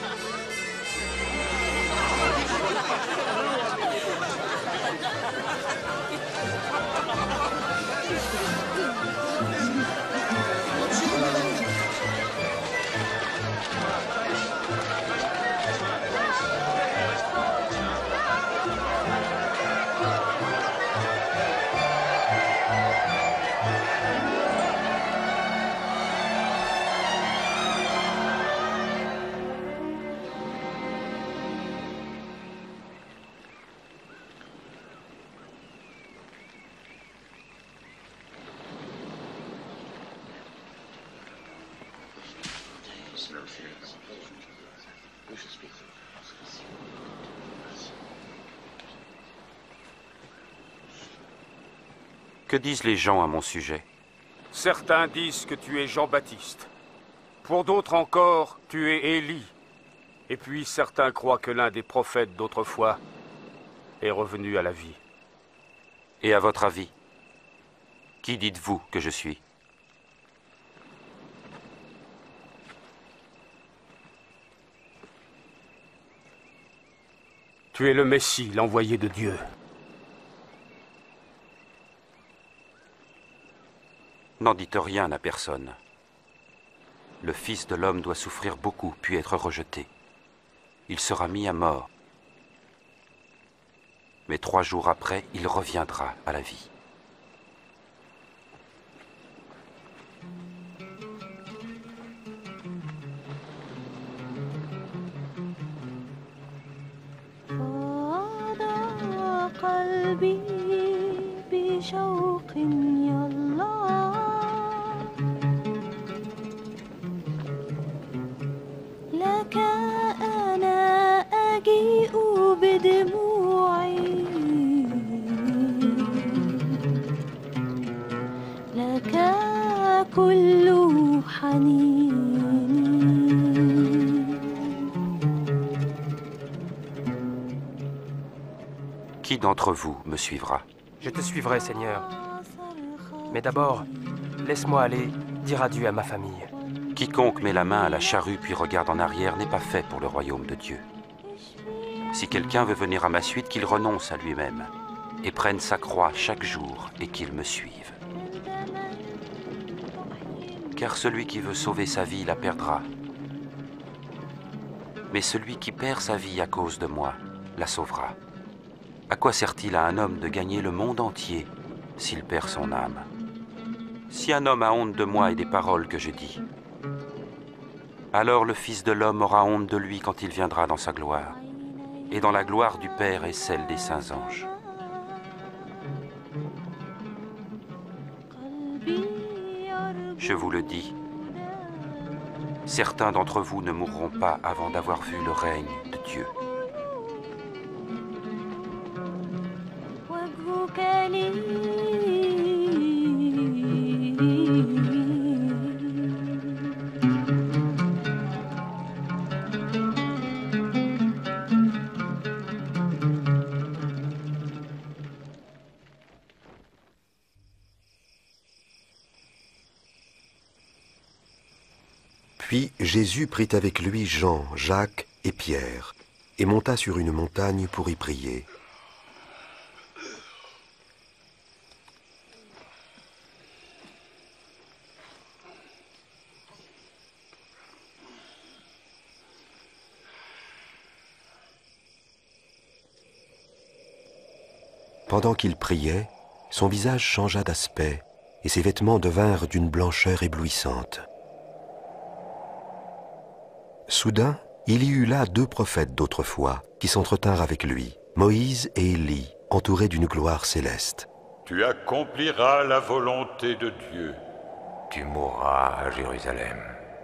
Que disent les gens à mon sujet? Certains disent que tu es Jean-Baptiste. Pour d'autres encore, tu es Élie. Et puis certains croient que l'un des prophètes d'autrefois est revenu à la vie. Et à votre avis, qui dites-vous que je suis? Tu es le Messie, l'envoyé de Dieu. N'en dites rien à personne. Le Fils de l'homme doit souffrir beaucoup, puis être rejeté. Il sera mis à mort. Mais trois jours après, il reviendra à la vie. Qui d'entre vous me suivra? Je te suivrai, Seigneur. Mais d'abord, laisse-moi aller dire adieu à ma famille. Quiconque met la main à la charrue puis regarde en arrière n'est pas fait pour le royaume de Dieu. Si quelqu'un veut venir à ma suite, qu'il renonce à lui-même et prenne sa croix chaque jour et qu'il me suive. Car celui qui veut sauver sa vie la perdra. Mais celui qui perd sa vie à cause de moi la sauvera. À quoi sert-il à un homme de gagner le monde entier s'il perd son âme? Si un homme a honte de moi et des paroles que je dis, alors le Fils de l'homme aura honte de lui quand il viendra dans sa gloire, et dans la gloire du Père et celle des saints anges. Je vous le dis, certains d'entre vous ne mourront pas avant d'avoir vu le règne de Dieu. Puis Jésus prit avec lui Jean, Jacques et Pierre, et monta sur une montagne pour y prier. Pendant qu'il priait, son visage changea d'aspect et ses vêtements devinrent d'une blancheur éblouissante. Soudain, il y eut là deux prophètes d'autrefois qui s'entretinrent avec lui, Moïse et Élie, entourés d'une gloire céleste. Tu accompliras la volonté de Dieu. Tu mourras à Jérusalem.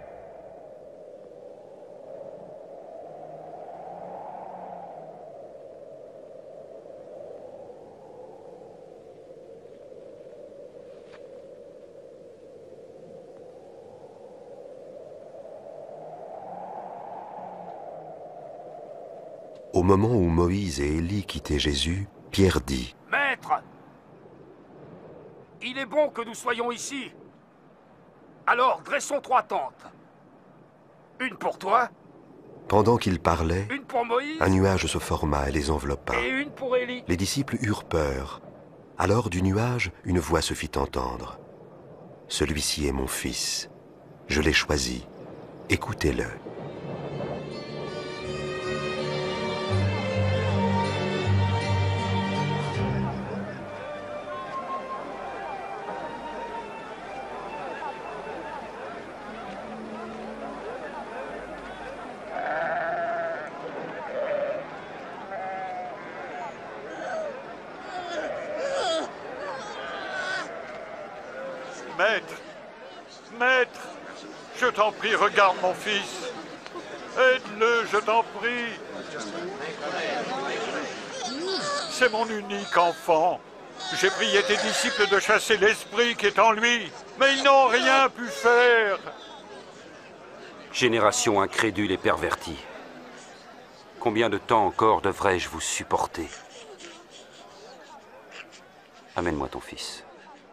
Au moment où Moïse et Élie quittaient Jésus, Pierre dit : « Maître, il est bon que nous soyons ici. Alors dressons trois tentes. Une pour toi. Pendant qu'il parlait, une pour Moïse, un nuage se forma et les enveloppa. Et une pour Élie. Les disciples eurent peur. Alors du nuage, une voix se fit entendre. « Celui-ci est mon fils. Je l'ai choisi. Écoutez-le. » Maître, maître, je t'en prie, regarde mon fils. Aide-le, je t'en prie. C'est mon unique enfant. J'ai prié tes disciples de chasser l'esprit qui est en lui, mais ils n'ont rien pu faire. Génération incrédule et pervertie. Combien de temps encore devrais-je vous supporter? Amène-moi ton fils.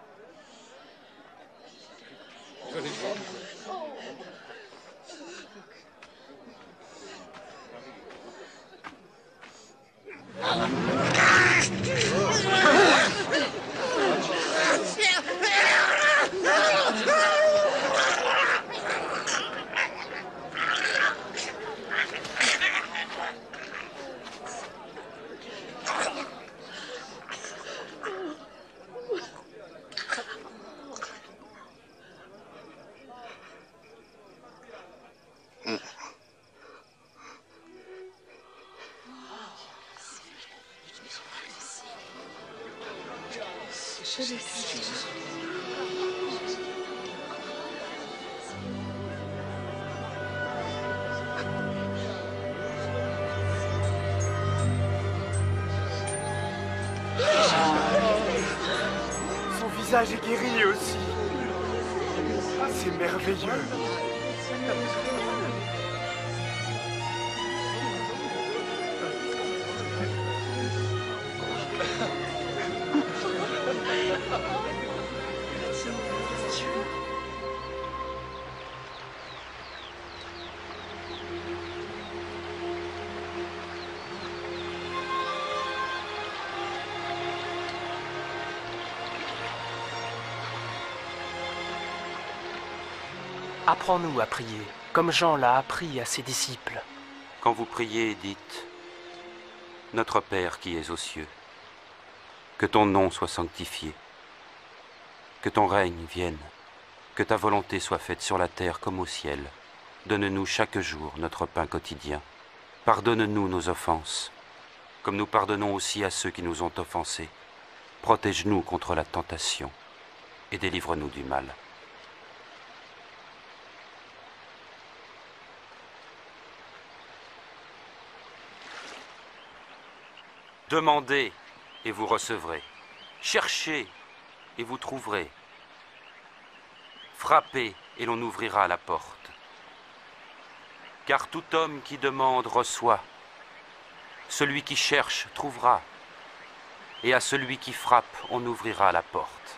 Son visage est guéri aussi. C'est merveilleux. Apprends-nous à prier, comme Jean l'a appris à ses disciples. Quand vous priez, dites « Notre Père qui es aux cieux, que ton nom soit sanctifié, que ton règne vienne, que ta volonté soit faite sur la terre comme au ciel. Donne-nous chaque jour notre pain quotidien. Pardonne-nous nos offenses, comme nous pardonnons aussi à ceux qui nous ont offensés. Protège-nous contre la tentation et délivre-nous du mal. » Demandez et vous recevrez. Cherchez et vous trouverez. Frappez et l'on ouvrira la porte. Car tout homme qui demande reçoit. Celui qui cherche trouvera. Et à celui qui frappe, on ouvrira la porte.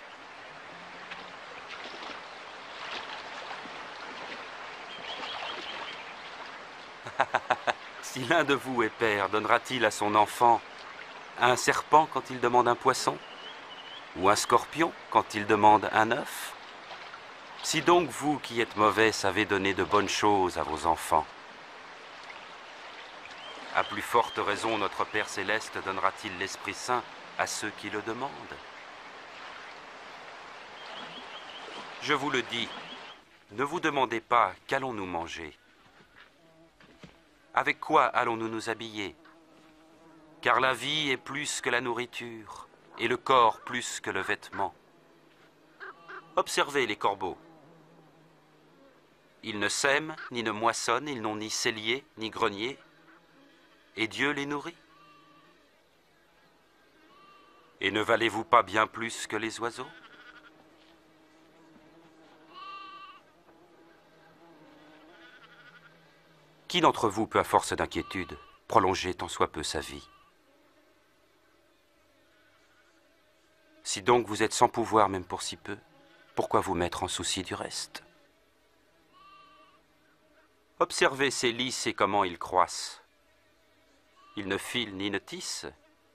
Si l'un de vous est père, donnera-t-il à son enfant un serpent quand il demande un poisson? Ou un scorpion quand il demande un œuf? Si donc vous qui êtes mauvais savez donner de bonnes choses à vos enfants, à plus forte raison notre Père Céleste donnera-t-il l'Esprit Saint à ceux qui le demandent. Je vous le dis, ne vous demandez pas qu'allons-nous manger. Avec quoi allons-nous nous habiller? Car la vie est plus que la nourriture, et le corps plus que le vêtement. Observez les corbeaux. Ils ne sèment, ni ne moissonnent, ils n'ont ni cellier, ni grenier, et Dieu les nourrit. Et ne valez-vous pas bien plus que les oiseaux? Qui d'entre vous peut, à force d'inquiétude, prolonger tant soit peu sa vie? Si donc vous êtes sans pouvoir même pour si peu, pourquoi vous mettre en souci du reste? Observez ces lys et comment ils croissent. Ils ne filent ni ne tissent.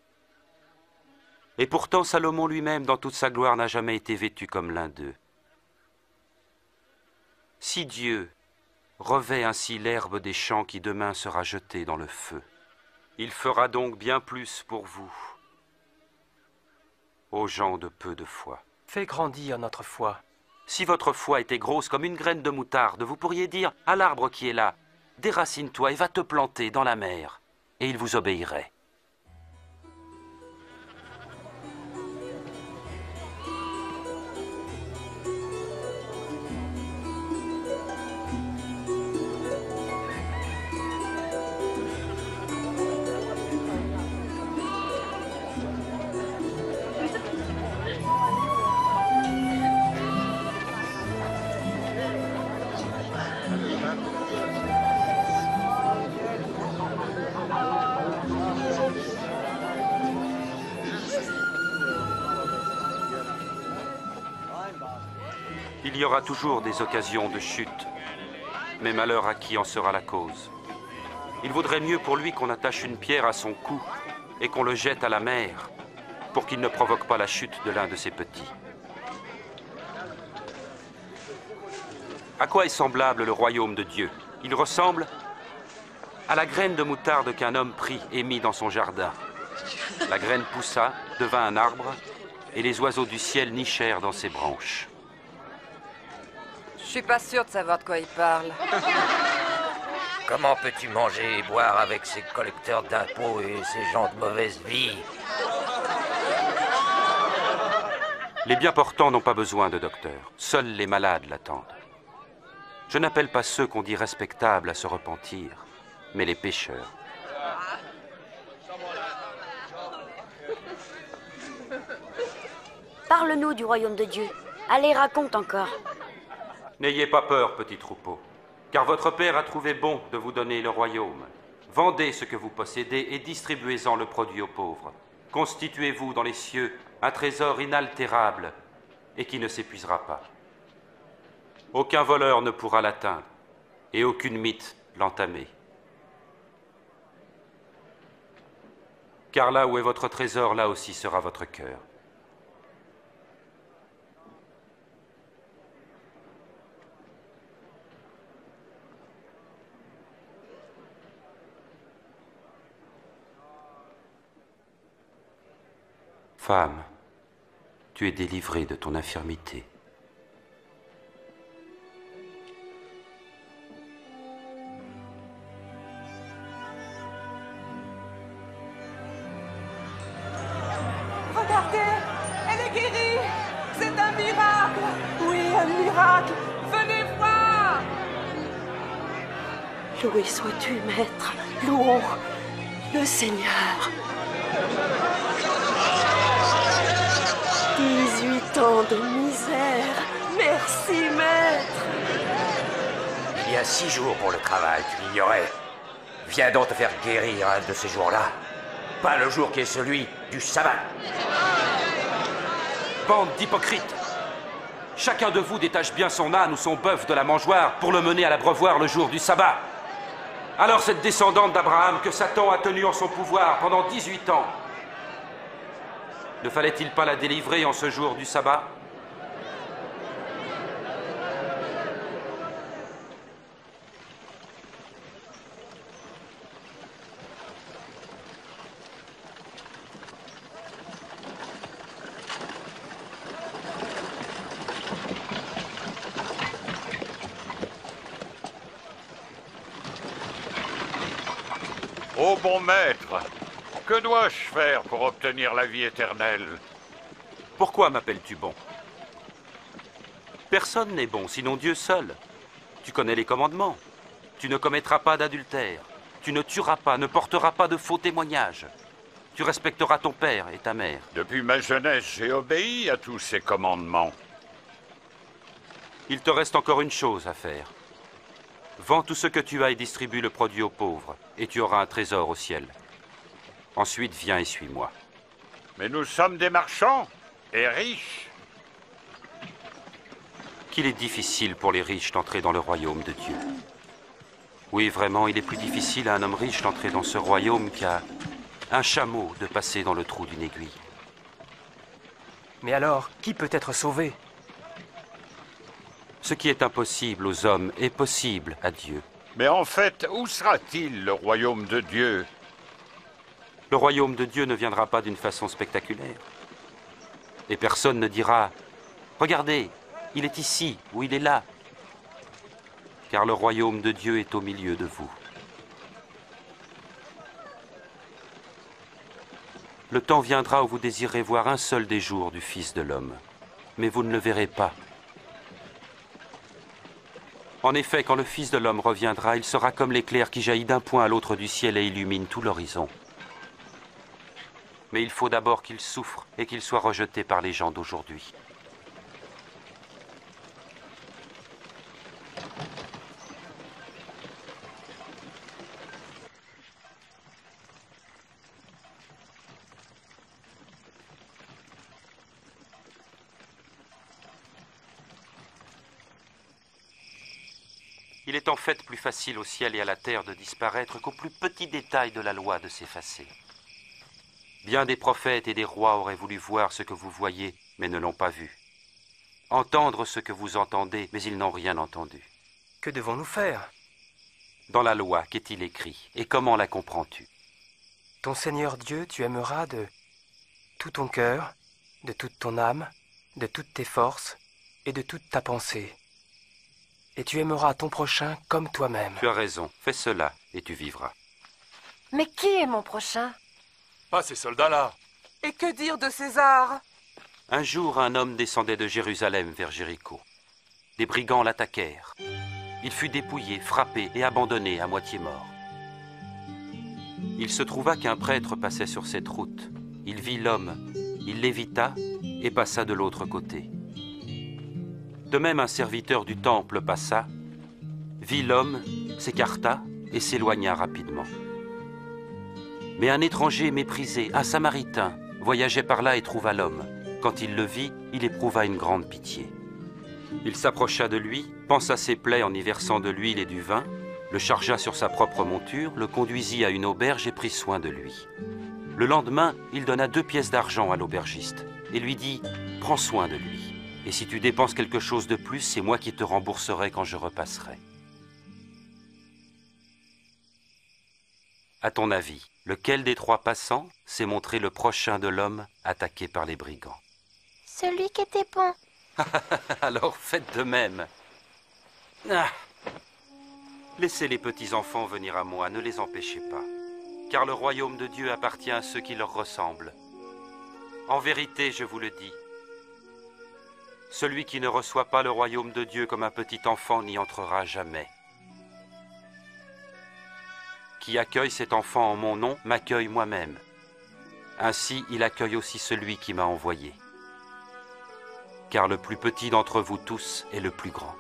Et pourtant Salomon lui-même, dans toute sa gloire, n'a jamais été vêtu comme l'un d'eux. Si Dieu revêt ainsi l'herbe des champs qui demain sera jetée dans le feu, il fera donc bien plus pour vous, aux gens de peu de foi. Fais grandir notre foi. Si votre foi était grosse comme une graine de moutarde, vous pourriez dire à l'arbre qui est là, déracine-toi et va te planter dans la mer, et il vous obéirait. Il y aura toujours des occasions de chute, mais malheur à qui en sera la cause. Il vaudrait mieux pour lui qu'on attache une pierre à son cou et qu'on le jette à la mer, pour qu'il ne provoque pas la chute de l'un de ses petits. À quoi est semblable le royaume de Dieu? Il ressemble à la graine de moutarde qu'un homme prit et mit dans son jardin. La graine poussa, devint un arbre, et les oiseaux du ciel nichèrent dans ses branches. Je suis pas sûr de savoir de quoi il parle. Comment peux-tu manger et boire avec ces collecteurs d'impôts et ces gens de mauvaise vie? Les bien portants n'ont pas besoin de docteur. Seuls les malades l'attendent. Je n'appelle pas ceux qu'on dit respectables à se repentir, mais les pécheurs. Parle-nous du royaume de Dieu. Allez, raconte encore. N'ayez pas peur, petit troupeau, car votre Père a trouvé bon de vous donner le royaume. Vendez ce que vous possédez et distribuez-en le produit aux pauvres. Constituez-vous dans les cieux un trésor inaltérable et qui ne s'épuisera pas. Aucun voleur ne pourra l'atteindre et aucune mythe l'entamer. Car là où est votre trésor, là aussi sera votre cœur. Femme, tu es délivrée de ton infirmité. Regardez, elle est guérie. C'est un miracle. Oui, un miracle. Venez voir. Loué sois-tu, Maître. Louons le Seigneur. dix-huit ans de misère. Merci, Maître. Il y a six jours pour le travail, tu l'ignorais. Viens donc te faire guérir un de ces jours-là. Pas le jour qui est celui du sabbat. Bande d'hypocrites! Chacun de vous détache bien son âne ou son bœuf de la mangeoire pour le mener à l'abreuvoir le jour du sabbat. Alors cette descendante d'Abraham que Satan a tenue en son pouvoir pendant dix-huit ans, ne fallait-il pas la délivrer en ce jour du sabbat? Ô bon maître, que dois-je faire pour obtenir la vie éternelle? Pourquoi m'appelles-tu bon? Personne n'est bon, sinon Dieu seul. Tu connais les commandements. Tu ne commettras pas d'adultère. Tu ne tueras pas, ne porteras pas de faux témoignages. Tu respecteras ton père et ta mère. Depuis ma jeunesse, j'ai obéi à tous ces commandements. Il te reste encore une chose à faire. Vends tout ce que tu as et distribue le produit aux pauvres, et tu auras un trésor au ciel. Ensuite, viens et suis-moi. Mais nous sommes des marchands et riches. Qu'il est difficile pour les riches d'entrer dans le royaume de Dieu. Oui, vraiment, il est plus difficile à un homme riche d'entrer dans ce royaume qu'à un chameau de passer dans le trou d'une aiguille. Mais alors, qui peut être sauvé? Ce qui est impossible aux hommes est possible à Dieu. Mais en fait, où sera-t-il le royaume de Dieu? Le royaume de Dieu ne viendra pas d'une façon spectaculaire. Et personne ne dira « Regardez, il est ici ou il est là ». Car le royaume de Dieu est au milieu de vous. Le temps viendra où vous désirez voir un seul des jours du Fils de l'homme, mais vous ne le verrez pas. En effet, quand le Fils de l'homme reviendra, il sera comme l'éclair qui jaillit d'un point à l'autre du ciel et illumine tout l'horizon. Mais il faut d'abord qu'il souffre et qu'il soit rejeté par les gens d'aujourd'hui. Il est en fait plus facile au ciel et à la terre de disparaître qu'au plus petit détail de la loi de s'effacer. Bien des prophètes et des rois auraient voulu voir ce que vous voyez, mais ne l'ont pas vu. Entendre ce que vous entendez, mais ils n'ont rien entendu. Que devons-nous faire? Dans la loi, qu'est-il écrit? Et comment la comprends-tu? Ton Seigneur Dieu, tu aimeras de tout ton cœur, de toute ton âme, de toutes tes forces et de toute ta pensée. Et tu aimeras ton prochain comme toi-même. Tu as raison, fais cela et tu vivras. Mais qui est mon prochain? Pas ces soldats-là. Et que dire de César? Un jour, un homme descendait de Jérusalem vers Jéricho. Des brigands l'attaquèrent. Il fut dépouillé, frappé et abandonné à moitié mort. Il se trouva qu'un prêtre passait sur cette route. Il vit l'homme, il l'évita et passa de l'autre côté. De même, un serviteur du temple passa, vit l'homme, s'écarta et s'éloigna rapidement. Mais un étranger méprisé, un Samaritain, voyageait par là et trouva l'homme. Quand il le vit, il éprouva une grande pitié. Il s'approcha de lui, pansa ses plaies en y versant de l'huile et du vin, le chargea sur sa propre monture, le conduisit à une auberge et prit soin de lui. Le lendemain, il donna deux pièces d'argent à l'aubergiste et lui dit « Prends soin de lui. Et si tu dépenses quelque chose de plus, c'est moi qui te rembourserai quand je repasserai. » À ton avis, lequel des trois passants s'est montré le prochain de l'homme attaqué par les brigands? Celui qui était bon. Alors faites de même. Ah. Laissez les petits enfants venir à moi, ne les empêchez pas, car le royaume de Dieu appartient à ceux qui leur ressemblent. En vérité, je vous le dis, celui qui ne reçoit pas le royaume de Dieu comme un petit enfant n'y entrera jamais. Qui accueille cet enfant en mon nom m'accueille moi-même. Ainsi, il accueille aussi celui qui m'a envoyé. Car le plus petit d'entre vous tous est le plus grand.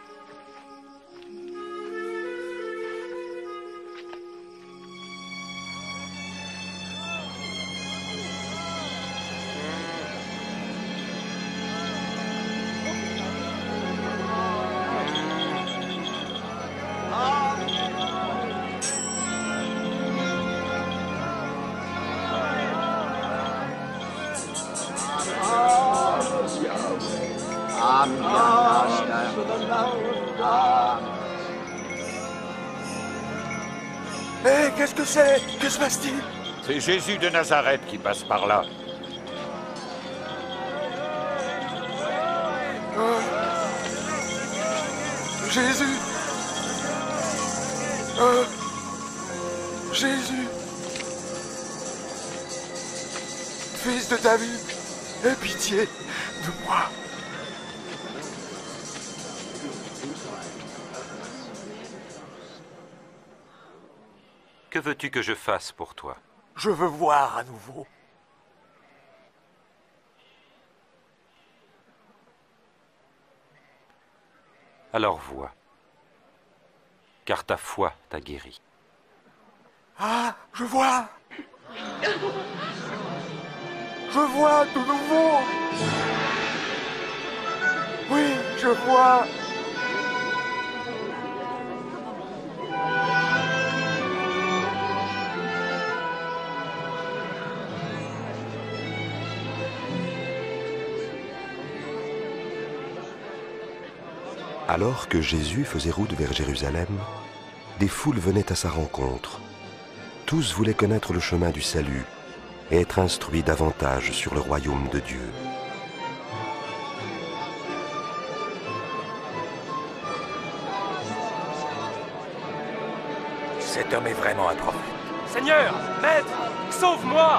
Hé, qu'est-ce que c'est? Que se passe-t-il? C'est Jésus de Nazareth qui passe par là. Oh. Jésus. Oh. Jésus, fils de David, aie pitié de moi. Que veux-tu que je fasse pour toi? Je veux voir à nouveau. Alors vois, car ta foi t'a guéri. Ah, je vois. Je vois de nouveau. Oui, je vois. Alors que Jésus faisait route vers Jérusalem, des foules venaient à sa rencontre. Tous voulaient connaître le chemin du salut et être instruits davantage sur le royaume de Dieu. Cet homme est vraiment un prophète. Seigneur, maître, sauve-moi!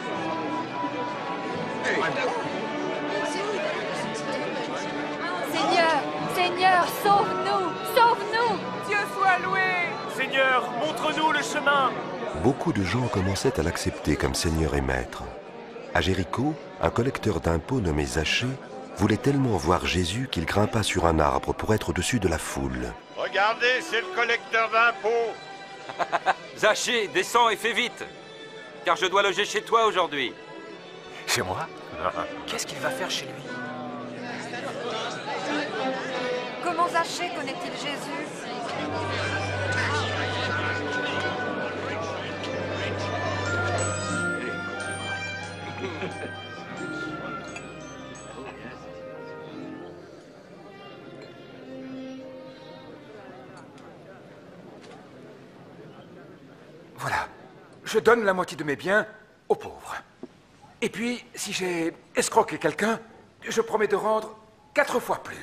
Seigneur, Seigneur, sauve-nous, sauve-nous! Dieu soit loué! Seigneur, montre-nous le chemin! Beaucoup de gens commençaient à l'accepter comme Seigneur et Maître. À Jéricho, un collecteur d'impôts nommé Zachée voulait tellement voir Jésus qu'il grimpa sur un arbre pour être au-dessus de la foule. Regardez, c'est le collecteur d'impôts. Zachée, descends et fais vite, car je dois loger chez toi aujourd'hui. Chez moi? Qu'est-ce qu'il va faire chez lui? Comment Zachée connaît-il Jésus? Voilà. Je donne la moitié de mes biens aux pauvres. Et puis, si j'ai escroqué quelqu'un, je promets de rendre quatre fois plus.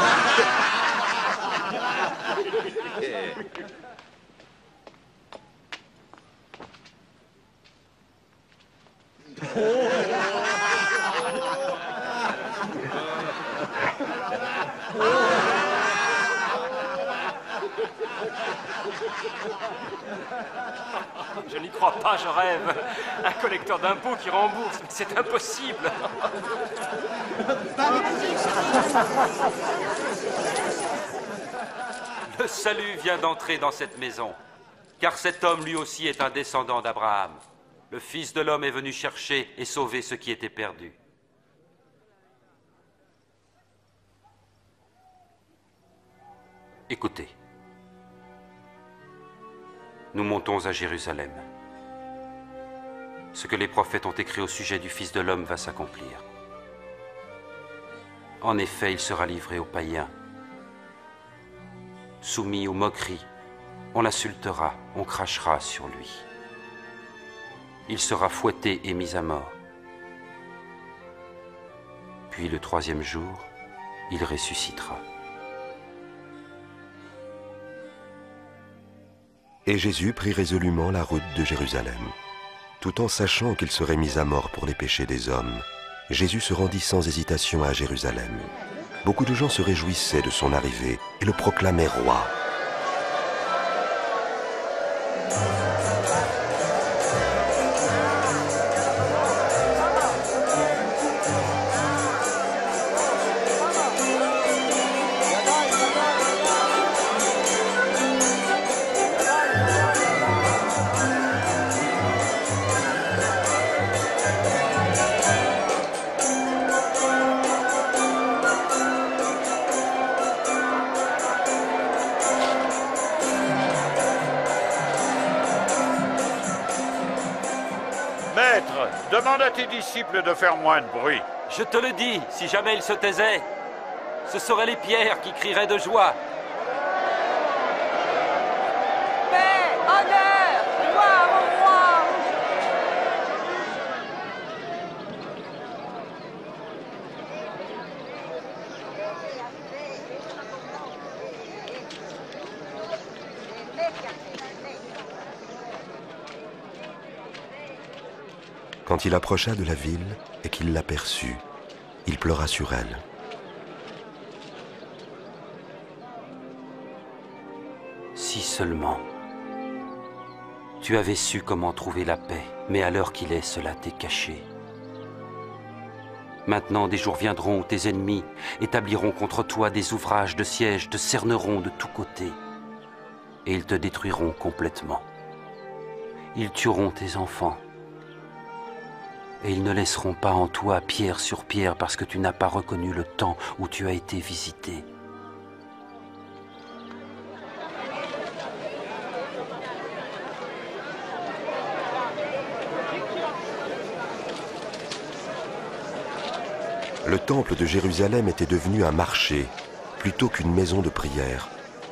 Je n'y crois pas, je rêve. Un collecteur d'impôts qui rembourse, c'est impossible. Le salut vient d'entrer dans cette maison, car cet homme lui aussi est un descendant d'Abraham. Le Fils de l'homme est venu chercher et sauver ce qui était perdu. Écoutez, nous montons à Jérusalem. Ce que les prophètes ont écrit au sujet du Fils de l'homme va s'accomplir. En effet, il sera livré aux païens, soumis aux moqueries, on l'insultera, on crachera sur lui. Il sera fouetté et mis à mort. Puis le troisième jour, il ressuscitera. Et Jésus prit résolument la route de Jérusalem. Tout en sachant qu'il serait mis à mort pour les péchés des hommes, Jésus se rendit sans hésitation à Jérusalem. Beaucoup de gens se réjouissaient de son arrivée et le proclamaient roi. Demande à tes disciples de faire moins de bruit. Je te le dis, si jamais ils se taisaient, ce seraient les pierres qui crieraient de joie. Paix, honneur, gloire au roi. Quand il approcha de la ville et qu'il l'aperçut, il pleura sur elle. Si seulement tu avais su comment trouver la paix, mais à l'heure qu'il est, cela t'est caché. Maintenant, des jours viendront où tes ennemis établiront contre toi des ouvrages de siège, te cerneront de tous côtés, et ils te détruiront complètement. Ils tueront tes enfants, et ils ne laisseront pas en toi pierre sur pierre parce que tu n'as pas reconnu le temps où tu as été visité. Le temple de Jérusalem était devenu un marché plutôt qu'une maison de prière.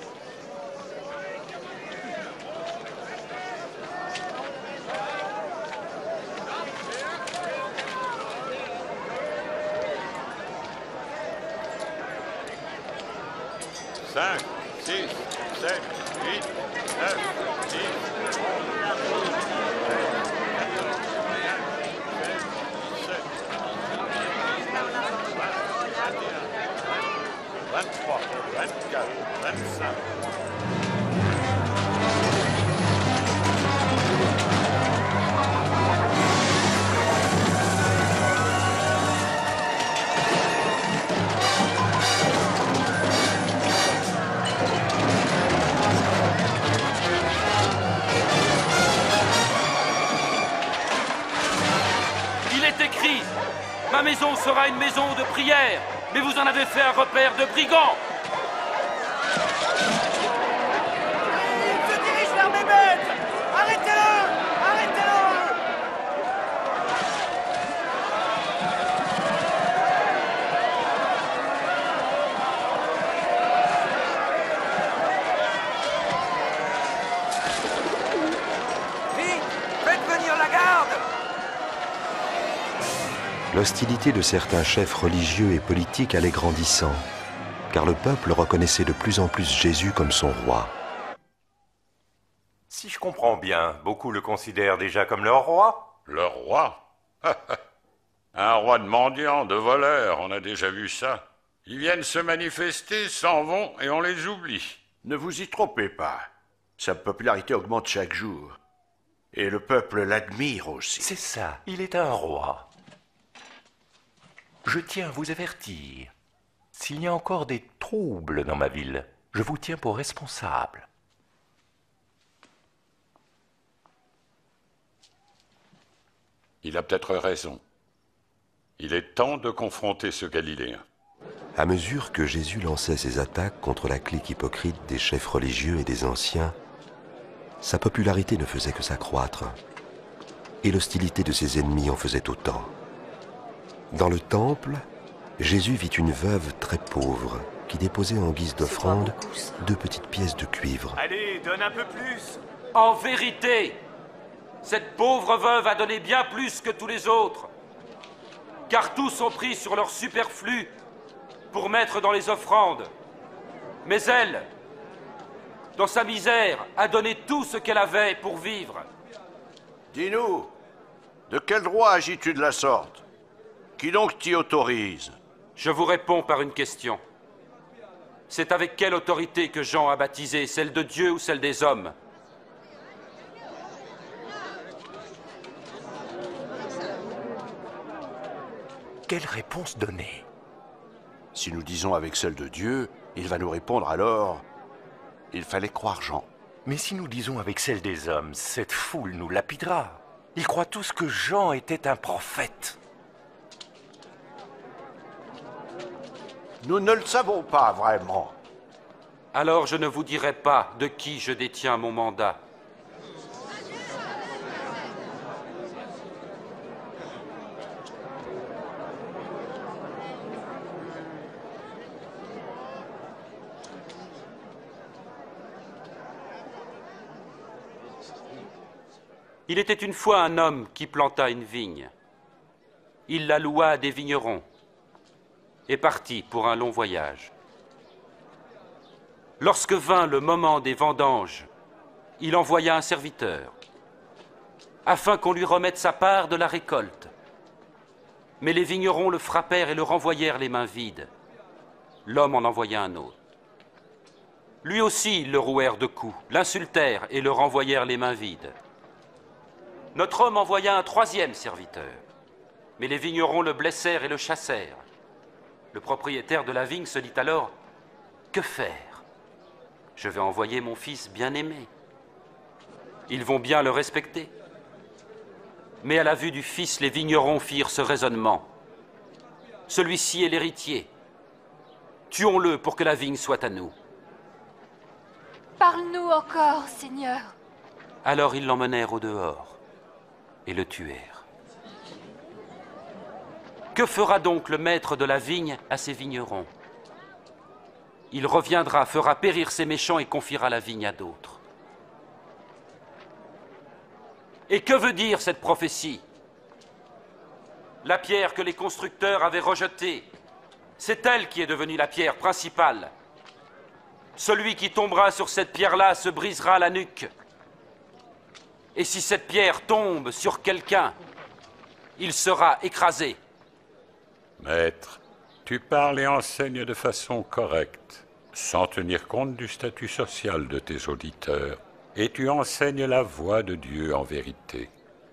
cinq, six, sept, huit, neuf, dix, vingt-trois, vingt-quatre, vingt-cinq. Il est écrit, ma maison sera une maison de prière. Mais vous en avez fait un repère de brigands! Il se dirige vers mes bêtes! Arrêtez-le! Arrêtez-le! Vite! Faites venir la garde! L'hostilité de certains chefs religieux et politiques allait grandissant, car le peuple reconnaissait de plus en plus Jésus comme son roi. Si je comprends bien, beaucoup le considèrent déjà comme leur roi. Leur roi? Un roi de mendiants, de voleurs, on a déjà vu ça. Ils viennent se manifester, s'en vont et on les oublie. Ne vous y trompez pas. Sa popularité augmente chaque jour. Et le peuple l'admire aussi. C'est ça, il est un roi. Je tiens à vous avertir. S'il y a encore des troubles dans ma ville, je vous tiens pour responsable. Il a peut-être raison. Il est temps de confronter ce Galiléen. À mesure que Jésus lançait ses attaques contre la clique hypocrite des chefs religieux et des anciens, sa popularité ne faisait que s'accroître, et l'hostilité de ses ennemis en faisait autant. Dans le temple, Jésus vit une veuve très pauvre qui déposait en guise d'offrande deux petites pièces de cuivre. Allez, donne un peu plus. En vérité, cette pauvre veuve a donné bien plus que tous les autres, car tous ont pris sur leur superflu pour mettre dans les offrandes. Mais elle, dans sa misère, a donné tout ce qu'elle avait pour vivre. Dis-nous, de quel droit agis-tu de la sorte? Qui donc t'y autorise? Je vous réponds par une question. C'est avec quelle autorité que Jean a baptisé, celle de Dieu ou celle des hommes? Quelle réponse donner? Si nous disons avec celle de Dieu, il va nous répondre alors... Il fallait croire Jean. Mais si nous disons avec celle des hommes, cette foule nous lapidera. Ils croient tous que Jean était un prophète. Nous ne le savons pas vraiment. Alors je ne vous dirai pas de qui je détiens mon mandat. Il était une fois un homme qui planta une vigne. Il la loua à des vignerons et partit pour un long voyage. Lorsque vint le moment des vendanges, il envoya un serviteur. afin qu'on lui remette sa part de la récolte. Mais les vignerons le frappèrent et le renvoyèrent les mains vides. L'homme en envoya un autre. Lui aussi, ils le rouèrent de coups, l'insultèrent et le renvoyèrent les mains vides. Notre homme envoya un troisième serviteur, mais les vignerons le blessèrent et le chassèrent. Le propriétaire de la vigne se dit alors, « Que faire? Je vais envoyer mon fils bien-aimé. Ils vont bien le respecter. » Mais à la vue du fils, les vignerons firent ce raisonnement. « Celui-ci est l'héritier. Tuons-le pour que la vigne soit à nous. » Parle-nous encore, Seigneur. Alors ils l'emmenèrent au dehors et le tuèrent. Que fera donc le maître de la vigne à ses vignerons? Il reviendra, fera périr ses méchants et confiera la vigne à d'autres. Et que veut dire cette prophétie? La pierre que les constructeurs avaient rejetée, c'est elle qui est devenue la pierre principale. Celui qui tombera sur cette pierre-là se brisera la nuque. Et si cette pierre tombe sur quelqu'un, il sera écrasé. Maître, tu parles et enseignes de façon correcte, sans tenir compte du statut social de tes auditeurs, et tu enseignes la voie de Dieu en vérité.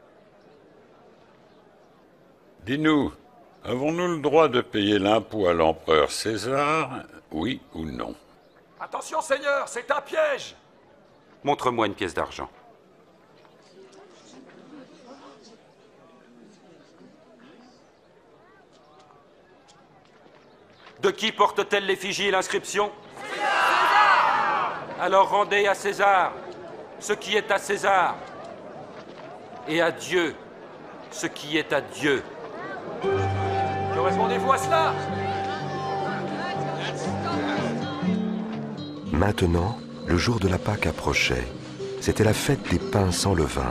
Dis-nous, avons-nous le droit de payer l'impôt à l'empereur César, oui ou non? Attention, Seigneur, c'est un piège! Montre-moi une pièce d'argent. De qui porte-t-elle l'effigie et l'inscription? César! Alors rendez à César ce qui est à César, et à Dieu ce qui est à Dieu. Que répondez-vous à cela? Maintenant, le jour de la Pâque approchait. C'était la fête des pains sans levain.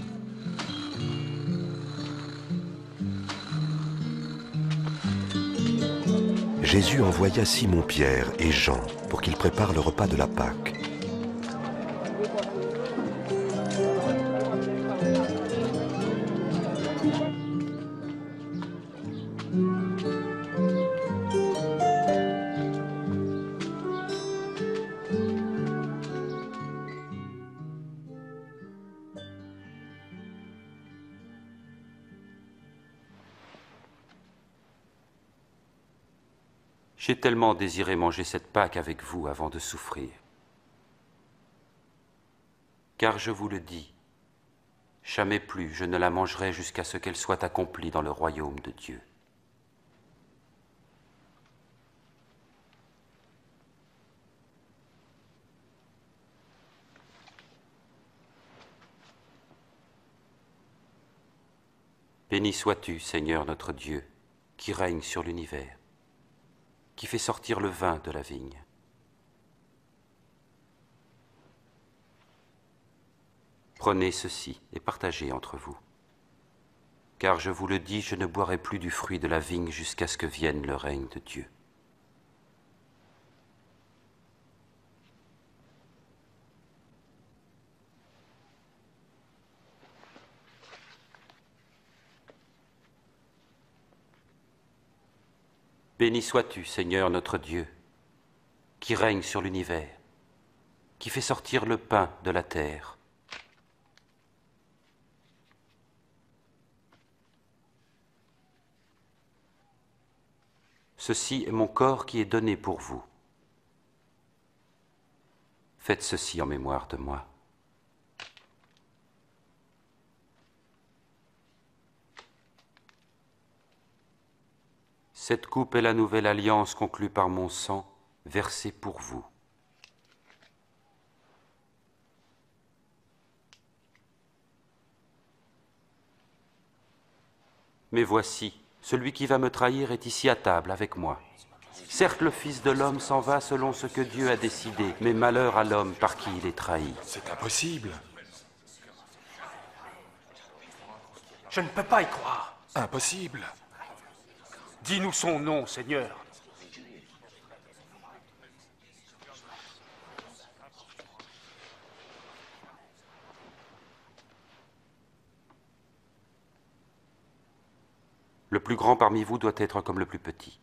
Jésus envoya Simon-Pierre et Jean pour qu'ils préparent le repas de la Pâque. J'ai tellement désiré manger cette Pâque avec vous avant de souffrir. Car je vous le dis, jamais plus je ne la mangerai jusqu'à ce qu'elle soit accomplie dans le royaume de Dieu. Béni sois-tu, Seigneur notre Dieu, qui règne sur l'univers, qui fait sortir le vin de la vigne. Prenez ceci et partagez entre vous. Car je vous le dis, je ne boirai plus du fruit de la vigne jusqu'à ce que vienne le règne de Dieu. Béni sois-tu, Seigneur notre Dieu, qui règne sur l'univers, qui fait sortir le pain de la terre. Ceci est mon corps qui est donné pour vous. Faites ceci en mémoire de moi. Cette coupe est la nouvelle alliance conclue par mon sang, versé pour vous. Mais voici, celui qui va me trahir est ici à table avec moi. Certes, le Fils de l'homme s'en va selon ce que Dieu a décidé, mais malheur à l'homme par qui il est trahi. C'est impossible. Je ne peux pas y croire. Impossible. Dis-nous son nom, Seigneur. Le plus grand parmi vous doit être comme le plus petit.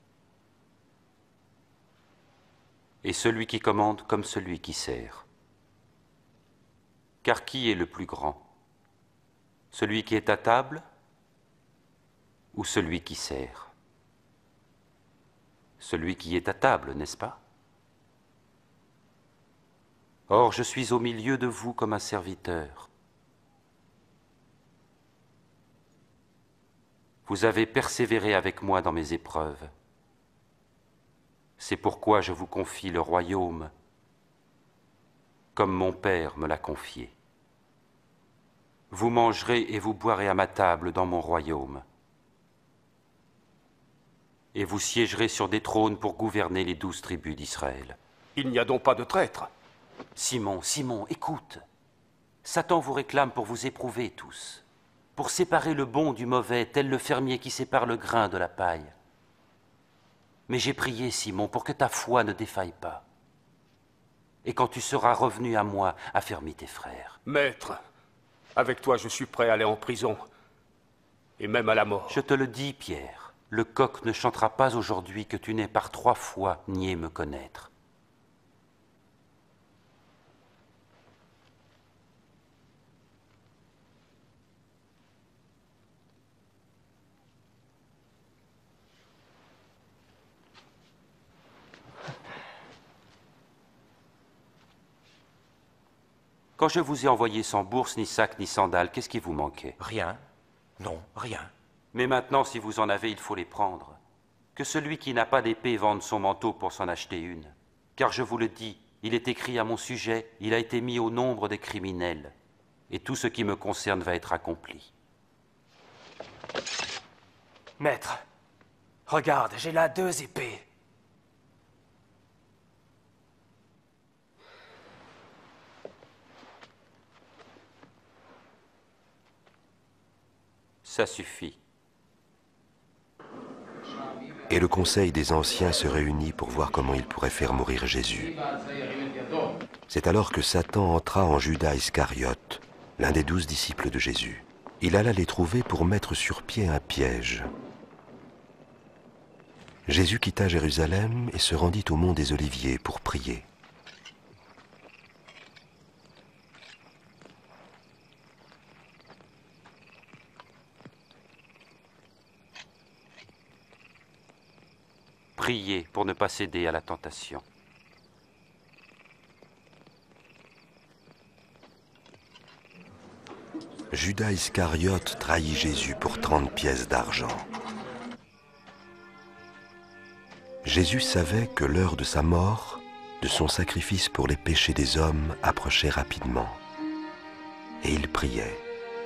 Et celui qui commande comme celui qui sert. Car qui est le plus grand? Celui qui est à table ou celui qui sert? Celui qui est à table, n'est-ce pas? Or, je suis au milieu de vous comme un serviteur. Vous avez persévéré avec moi dans mes épreuves. C'est pourquoi je vous confie le royaume, comme mon Père me l'a confié. Vous mangerez et vous boirez à ma table dans mon royaume. Et vous siégerez sur des trônes pour gouverner les douze tribus d'Israël. Il n'y a donc pas de traître. Simon, Simon, écoute. Satan vous réclame pour vous éprouver tous, pour séparer le bon du mauvais, tel le fermier qui sépare le grain de la paille. Mais j'ai prié, Simon, pour que ta foi ne défaille pas. Et quand tu seras revenu à moi, affermis tes frères. Maître, avec toi je suis prêt à aller en prison, et même à la mort. Je te le dis, Pierre, le coq ne chantera pas aujourd'hui que tu n'aies par trois fois nié me connaître. Quand je vous ai envoyé sans bourse, ni sac, ni sandales, qu'est-ce qui vous manquait? Rien. Non, rien. Mais maintenant, si vous en avez, il faut les prendre. Que celui qui n'a pas d'épée vende son manteau pour s'en acheter une. Car je vous le dis, il est écrit à mon sujet, il a été mis au nombre des criminels. Et tout ce qui me concerne va être accompli. Maître, regarde, j'ai là deux épées. Ça suffit. Et le conseil des anciens se réunit pour voir comment il pourrait faire mourir Jésus. C'est alors que Satan entra en Judas Iscariote, l'un des douze disciples de Jésus. Il alla les trouver pour mettre sur pied un piège. Jésus quitta Jérusalem et se rendit au mont des Oliviers pour prier. Priez pour ne pas céder à la tentation. Judas Iscariote trahit Jésus pour trente pièces d'argent. Jésus savait que l'heure de sa mort, de son sacrifice pour les péchés des hommes, approchait rapidement. Et il priait.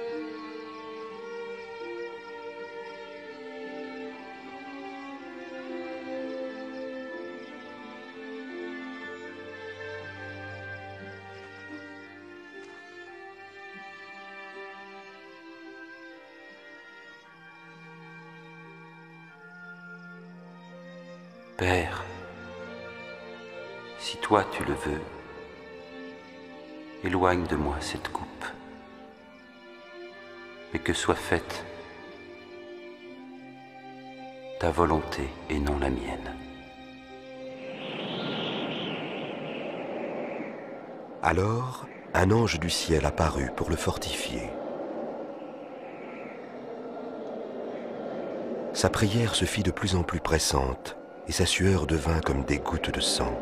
Père, si toi tu le veux, éloigne de moi cette coupe, mais que soit faite ta volonté et non la mienne. Alors, un ange du ciel apparut pour le fortifier. Sa prière se fit de plus en plus pressante, et sa sueur devint comme des gouttes de sang.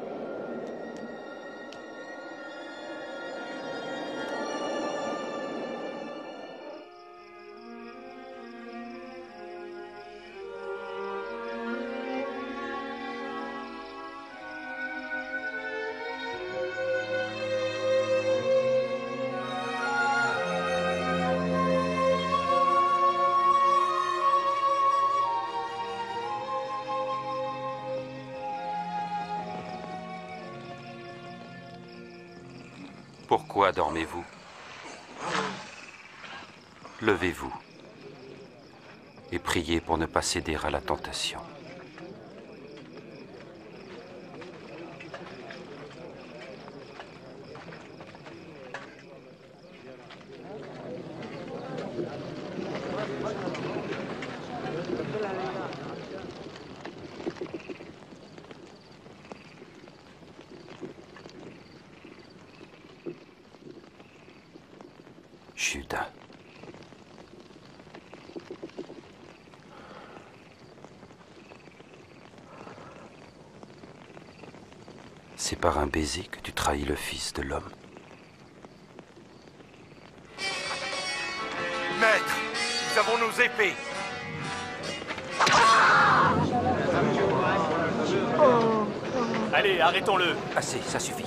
Pourquoi dormez-vous? Levez-vous et priez pour ne pas céder à la tentation. Judas. C'est par un baiser que tu trahis le Fils de l'homme. Maître, nous avons nos épées. Allez, arrêtons-le. Assez, ça suffit.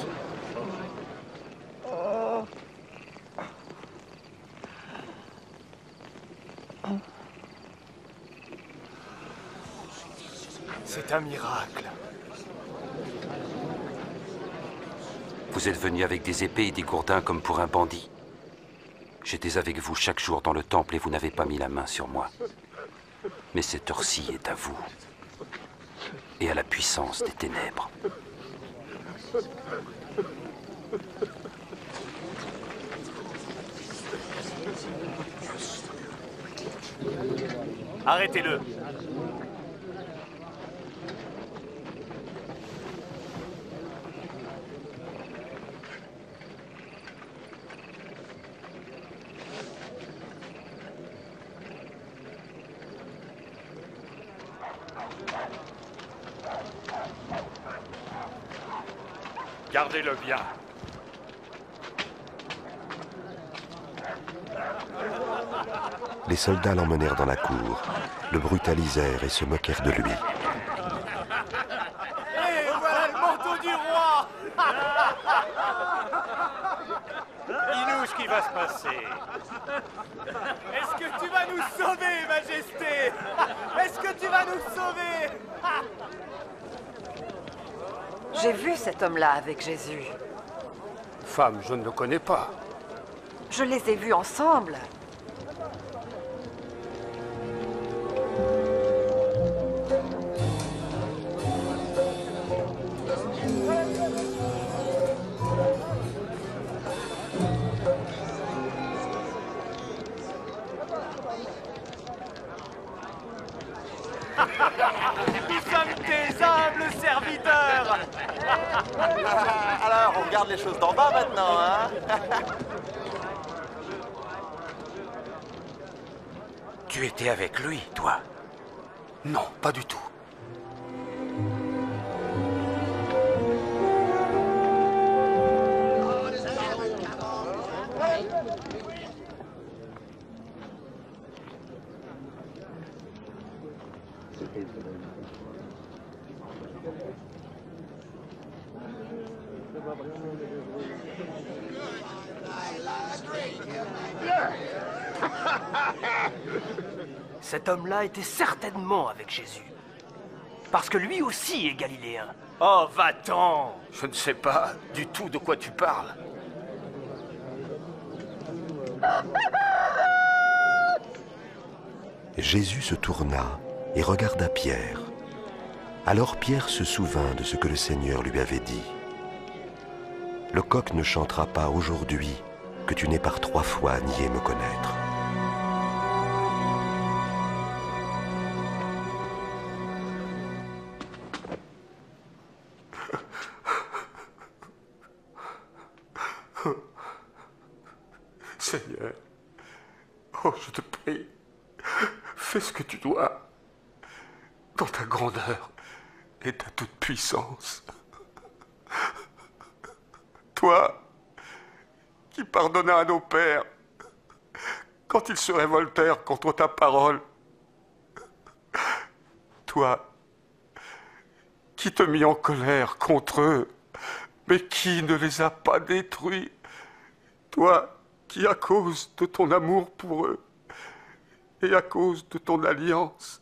C'est un miracle. Vous êtes venu avec des épées et des gourdins comme pour un bandit. J'étais avec vous chaque jour dans le temple et vous n'avez pas mis la main sur moi. Mais cette heure-ci est à vous et à la puissance des ténèbres. Arrêtez-le. Gardez-le bien. Les soldats l'emmenèrent dans la cour, le brutalisèrent et se moquèrent de lui. Et voilà le manteau du roi. Dis-nous ce qui va se passer. Est-ce que tu vas nous sauver, Majesté? Est-ce que tu vas nous sauver? J'ai vu cet homme-là avec Jésus. Femme, je ne le connais pas. Je les ai vus ensemble. Nous sommes tes humbles serviteurs. Alors, on regarde les choses d'en bas maintenant, hein? Tu étais avec lui, toi? Non, pas du tout. Cet homme-là était certainement avec Jésus. Parce que lui aussi est galiléen. Oh, va-t'en! Je ne sais pas du tout de quoi tu parles. Jésus se tourna et regarda Pierre. Alors Pierre se souvint de ce que le Seigneur lui avait dit. Le coq ne chantera pas aujourd'hui que tu n'aies par trois fois nié me connaître. Seigneur, oh, je te prie, fais ce que tu dois, dans ta grandeur et ta toute-puissance. Toi, qui pardonnas à nos pères quand ils se révoltèrent contre ta parole. Toi, qui te mis en colère contre eux, mais qui ne les a pas détruits. Toi, qui à cause de ton amour pour eux et à cause de ton alliance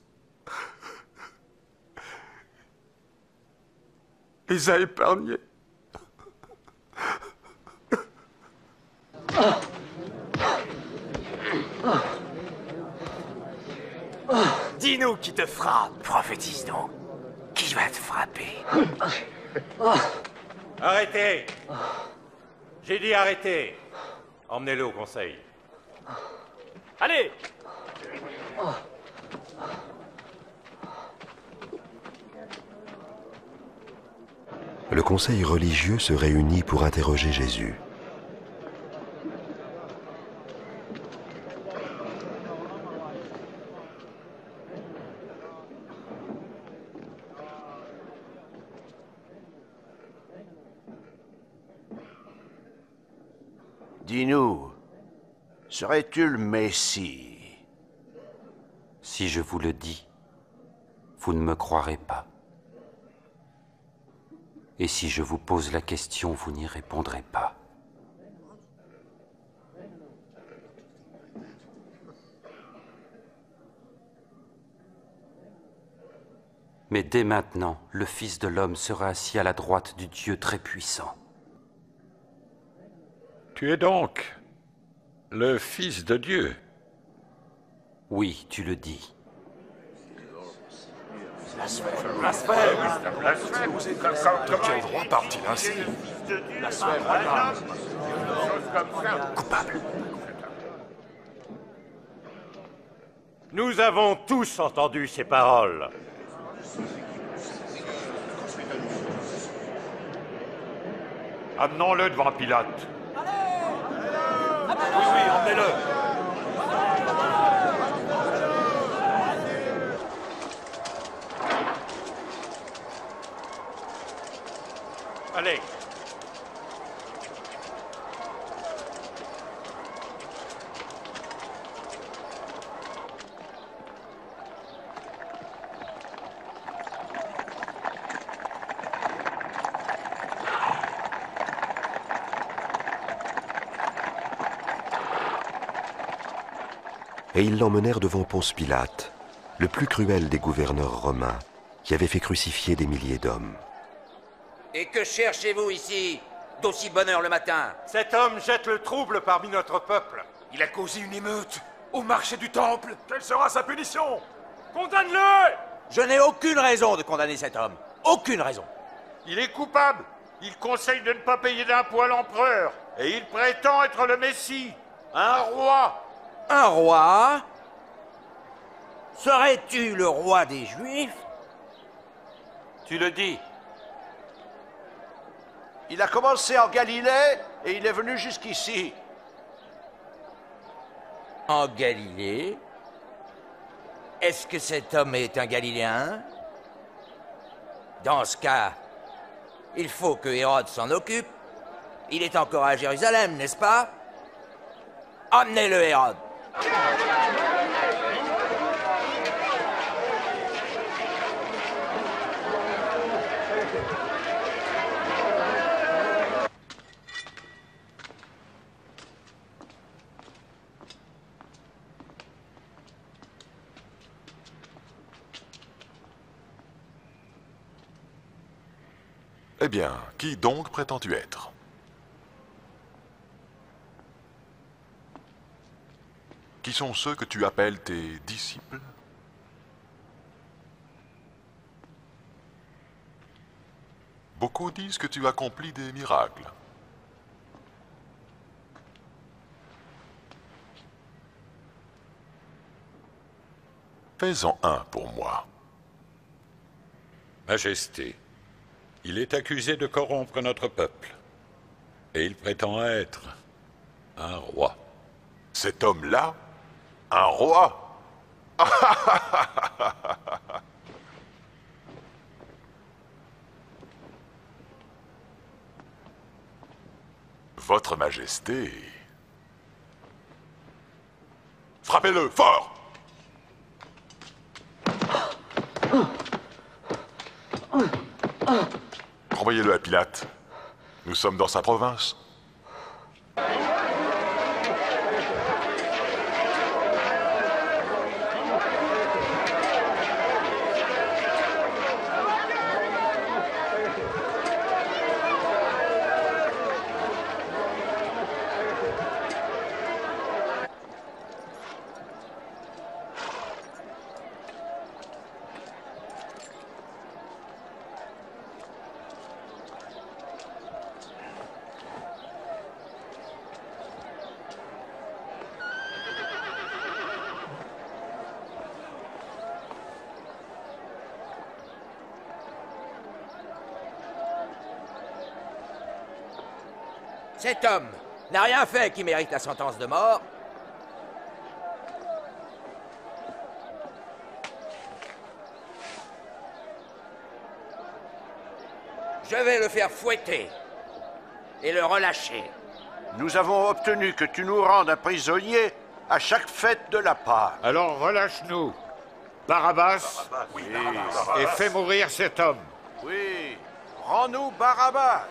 les a épargnés. Dis-nous qui te frappe. Prophétise donc. Qui va te frapper? Arrêtez! J'ai dit arrêtez! Emmenez-le au conseil. Allez! Le conseil religieux se réunit pour interroger Jésus. Dis-nous, serais-tu le Messie? Si je vous le dis, vous ne me croirez pas. Et si je vous pose la question, vous n'y répondrez pas. Mais dès maintenant, le Fils de l'homme sera assis à la droite du Dieu très-puissant. Tu es donc le Fils de Dieu? Oui, tu le dis. Blasphème! Blasphème! De quel droit parle-t-il ainsi? Blasphème! Coupable! Nous avons tous entendu ces paroles. Amenons-le devant Pilate. Oui, oui, emmenez-le! Allez. Et ils l'emmenèrent devant Ponce Pilate, le plus cruel des gouverneurs romains, qui avait fait crucifier des milliers d'hommes. Et que cherchez-vous ici, d'aussi bonne heure le matin? Cet homme jette le trouble parmi notre peuple. Il a causé une émeute au marché du temple. Quelle sera sa punition? Condamne-le! Je n'ai aucune raison de condamner cet homme. Aucune raison. Il est coupable. Il conseille de ne pas payer d'impôts à l'empereur. Et il prétend être le Messie, un roi. Un roi? Serais-tu le roi des Juifs? Tu le dis. Il a commencé en Galilée et il est venu jusqu'ici. En Galilée? Est-ce que cet homme est un Galiléen? Dans ce cas, il faut que Hérode s'en occupe. Il est encore à Jérusalem, n'est-ce pas? Emmenez-le, Hérode. Eh bien, qui donc prétends-tu être? Qui sont ceux que tu appelles tes disciples? Beaucoup disent que tu accomplis des miracles. Fais-en un pour moi. Majesté, il est accusé de corrompre notre peuple. Et il prétend être un roi. Cet homme-là? Un roi? Votre Majesté... Frappez-le, fort! Renvoyez-le à Pilate. Nous sommes dans sa province. Cet homme n'a rien fait qui mérite la sentence de mort. Je vais le faire fouetter et le relâcher. Nous avons obtenu que tu nous rendes un prisonnier à chaque fête de la Pâque. Alors relâche-nous. Barabbas, Oui. et fais mourir cet homme. Oui. Rends-nous Barabbas.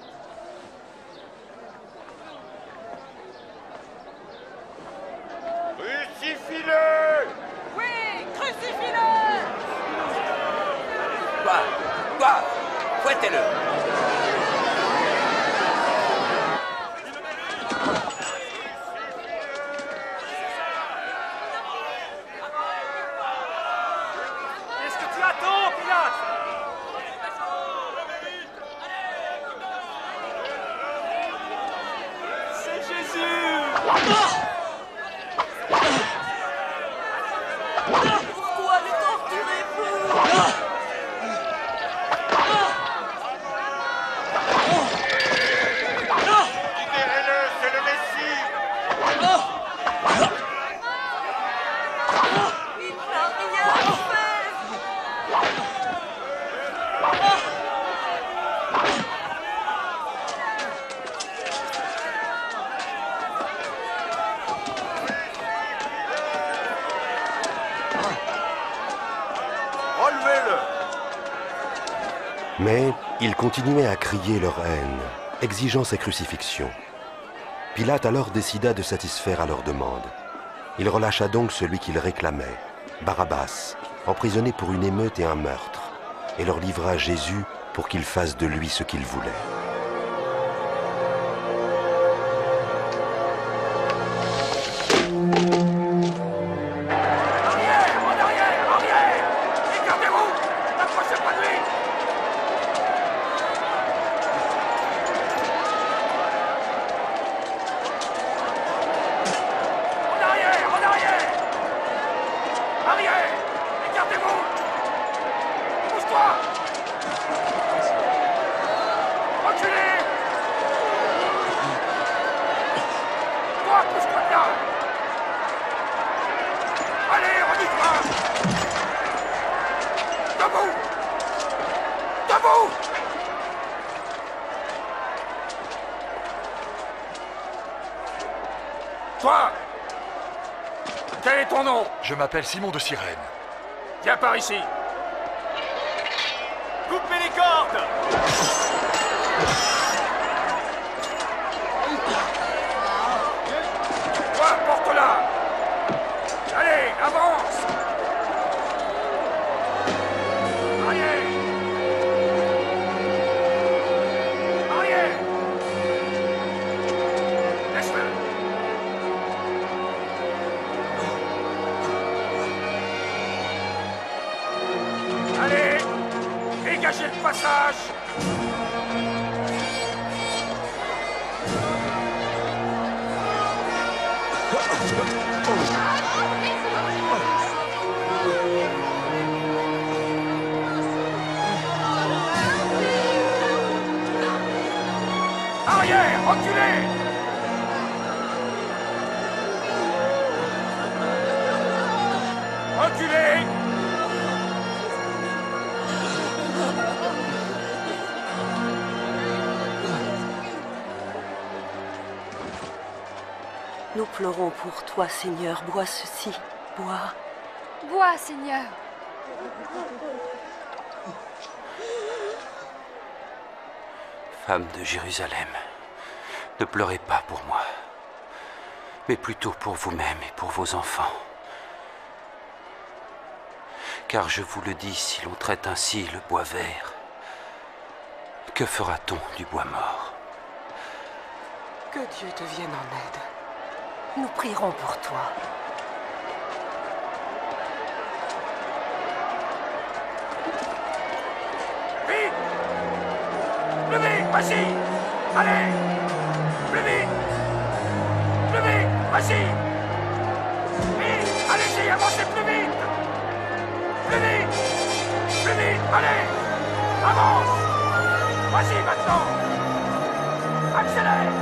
Crucifie-le! Oui, crucifie-le! Quoi? Quoi? Fouettez-le! Qu'est-ce que tu attends, Pilate? C'est Jésus! Pourquoi le torturez-vous? Libérez-le, c'est le Messie! Il n'a rien fait! Relevez-le. Mais ils continuaient à crier leur haine, exigeant sa crucifixion. Pilate alors décida de satisfaire à leur demande. Il relâcha donc celui qu'il réclamait, Barabbas, emprisonné pour une émeute et un meurtre, et leur livra Jésus pour qu'ils fassent de lui ce qu'ils voulaient. Toi! Quel est ton nom? Je m'appelle Simon de Cyrène. Viens par ici. Coupez les cordes! Toi, porte-la. Allez, avance. Arrière. Arrière. Laisse-le. Allez, dégagez le passage. Arrière, reculez. Reculez. Nous pleurons pour toi, Seigneur. Bois ceci. Bois. Bois, Seigneur. Femme de Jérusalem, ne pleurez pas pour moi, mais plutôt pour vous-même et pour vos enfants. Car je vous le dis, si l'on traite ainsi le bois vert, que fera-t-on du bois mort? Que Dieu te vienne en aide. Nous prierons pour toi. Vite! Plus vite, vas-y! Allez! Plus vite! Plus vite, vas-y! Vite! Allez-y, avancez plus vite! Plus vite! Plus vite, allez! Avance! Vas-y maintenant! Accélère!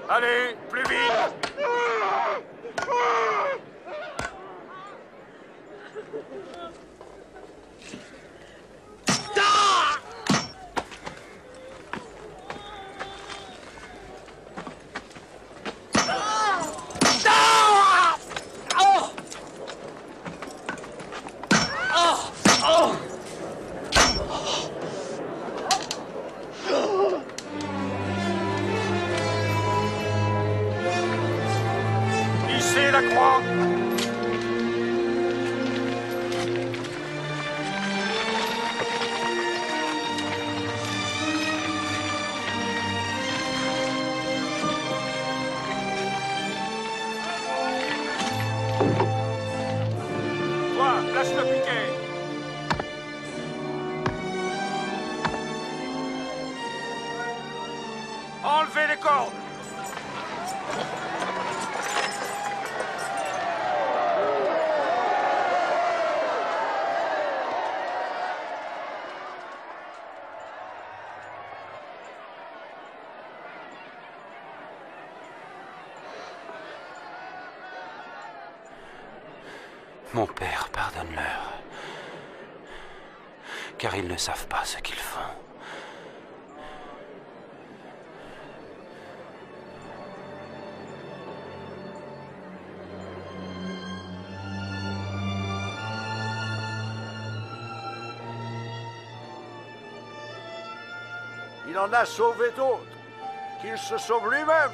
Allez, plus vite! Hissez la croix! Toi, lâche le piquet! Enlevez les cordes! Mon Père, pardonne-leur, car ils ne savent pas ce qu'ils font. Il en a sauvé d'autres. Qu'il se sauve lui-même.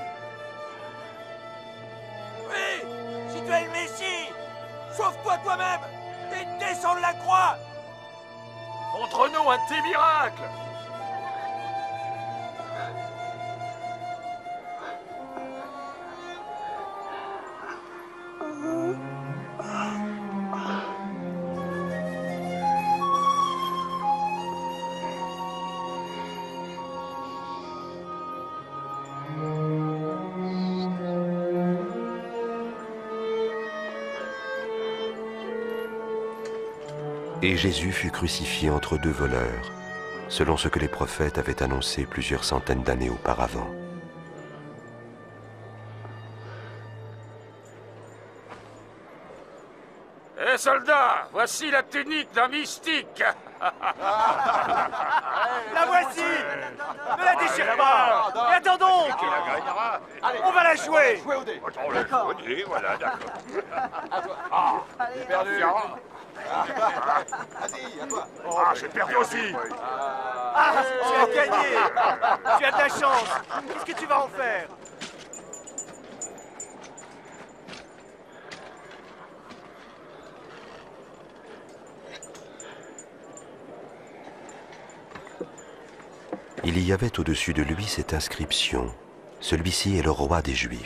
Oui, si tu es le Messie, sauve-toi toi-même et descends de la croix. Montre-nous un de tes miracles! Et Jésus fut crucifié entre deux voleurs, selon ce que les prophètes avaient annoncé plusieurs centaines d'années auparavant. Eh soldats, voici la tunique d'un mystique! La voici. Ne la déchire pas. Et attends donc. On va la jouer. On l'a joué, voilà, d'accord. Ah, j'ai perdu. Vas-y, à toi. Ah, j'ai perdu aussi. Ah, tu as gagné. Tu as de la chance. Qu'est-ce que tu vas en faire? Il y avait au-dessus de lui cette inscription: « Celui-ci est le roi des Juifs ».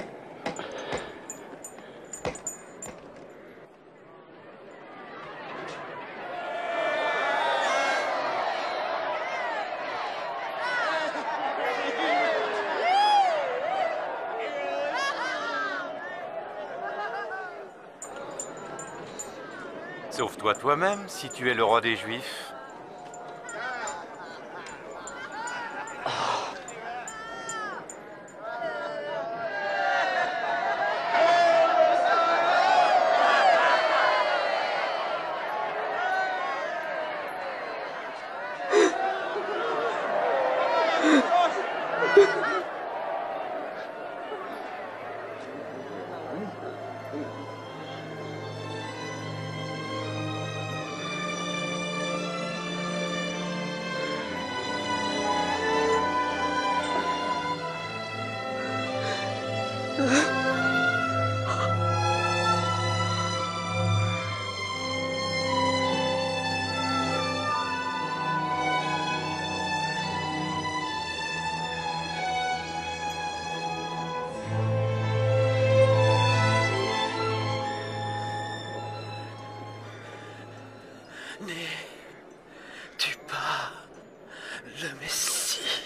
Sauve-toi toi-même si tu es le roi des Juifs. N'es-tu pas le Messie?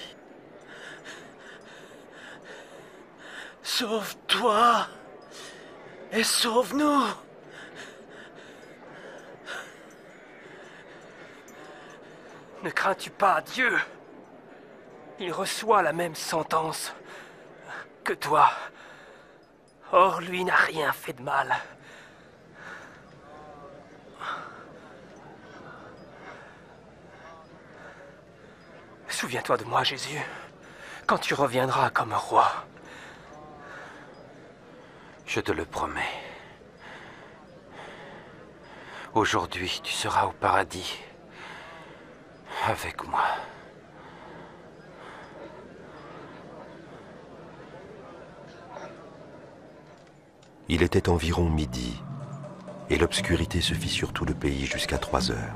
Sauve-toi et sauve-nous. Ne crains-tu pas Dieu? Il reçoit la même sentence. que toi. Or, lui n'a rien fait de mal. Souviens-toi de moi, Jésus, quand tu reviendras comme roi. Je te le promets. Aujourd'hui, tu seras au paradis avec moi. Il était environ midi, et l'obscurité se fit sur tout le pays jusqu'à trois heures.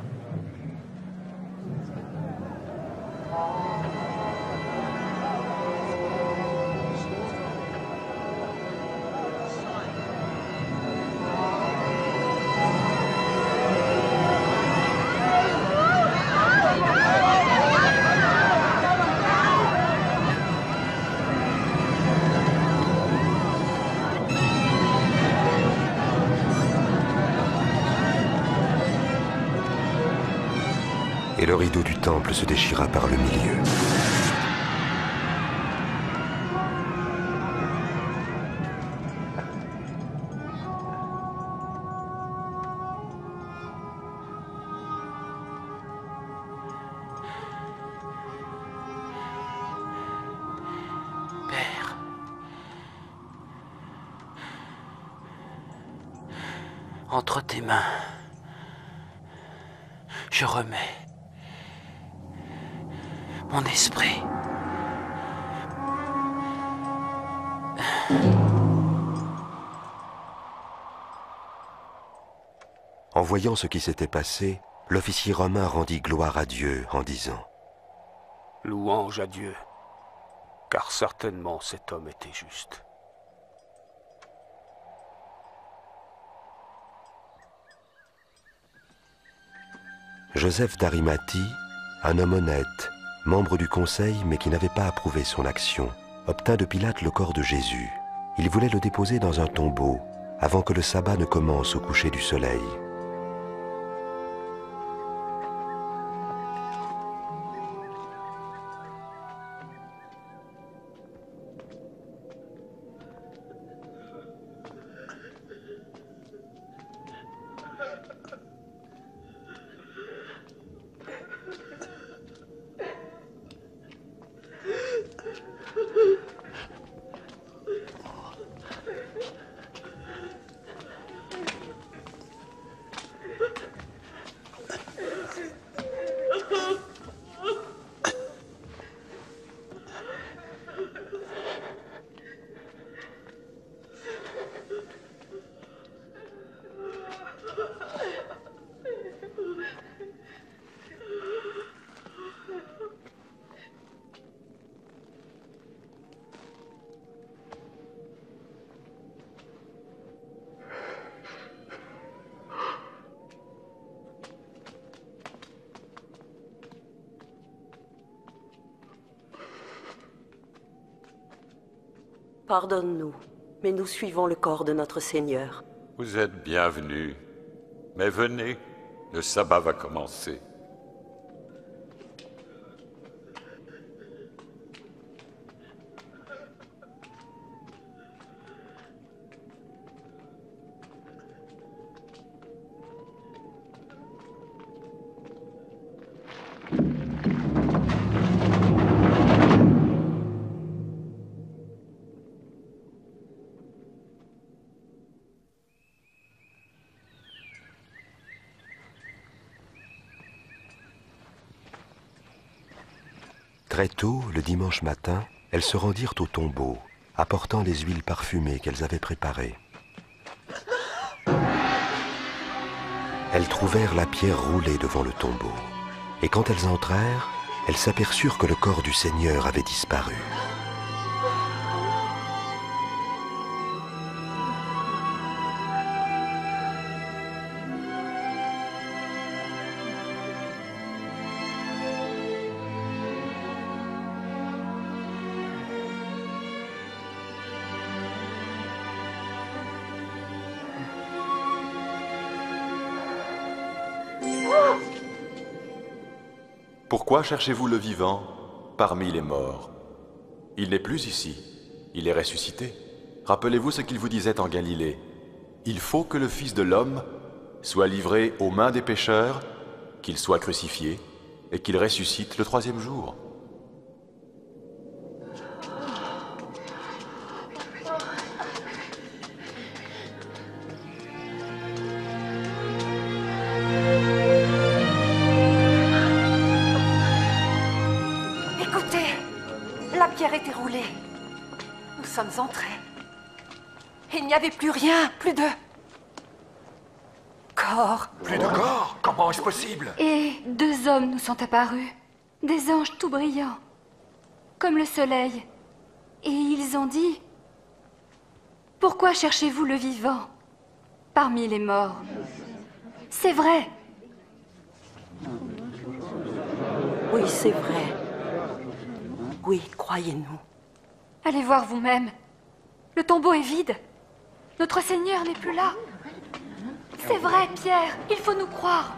Et le rideau du temple se déchira par le milieu. Père, entre tes mains, je remets mon esprit. En voyant ce qui s'était passé, l'officier romain rendit gloire à Dieu en disant : Louange à Dieu, car certainement cet homme était juste. Joseph d'Arimathie, un homme honnête, membre du conseil mais qui n'avait pas approuvé son action, obtint de Pilate le corps de Jésus. Il voulait le déposer dans un tombeau avant que le sabbat ne commence au coucher du soleil. Pardonne-nous, mais nous suivons le corps de notre Seigneur. Vous êtes bienvenus, mais venez, le sabbat va commencer. Très tôt, le dimanche matin, elles se rendirent au tombeau, apportant les huiles parfumées qu'elles avaient préparées. Elles trouvèrent la pierre roulée devant le tombeau, et quand elles entrèrent, elles s'aperçurent que le corps du Seigneur avait disparu. Pourquoi cherchez-vous le vivant parmi les morts? Il n'est plus ici, Il est ressuscité. Rappelez-vous ce qu'il vous disait en Galilée. Il faut que le Fils de l'homme soit livré aux mains des pécheurs, qu'il soit crucifié et qu'il ressuscite le troisième jour. Était roulée. Nous sommes entrés. Il n'y avait plus rien, plus de... corps. Plus de corps? Comment est-ce possible? Et deux hommes nous sont apparus. Des anges tout brillants. Comme le soleil. Et ils ont dit... Pourquoi cherchez-vous le vivant parmi les morts? C'est vrai. Oui, c'est vrai. Oui, croyez-nous. Allez voir vous-même. Le tombeau est vide. Notre Seigneur n'est plus là. C'est vrai, Pierre. Il faut nous croire.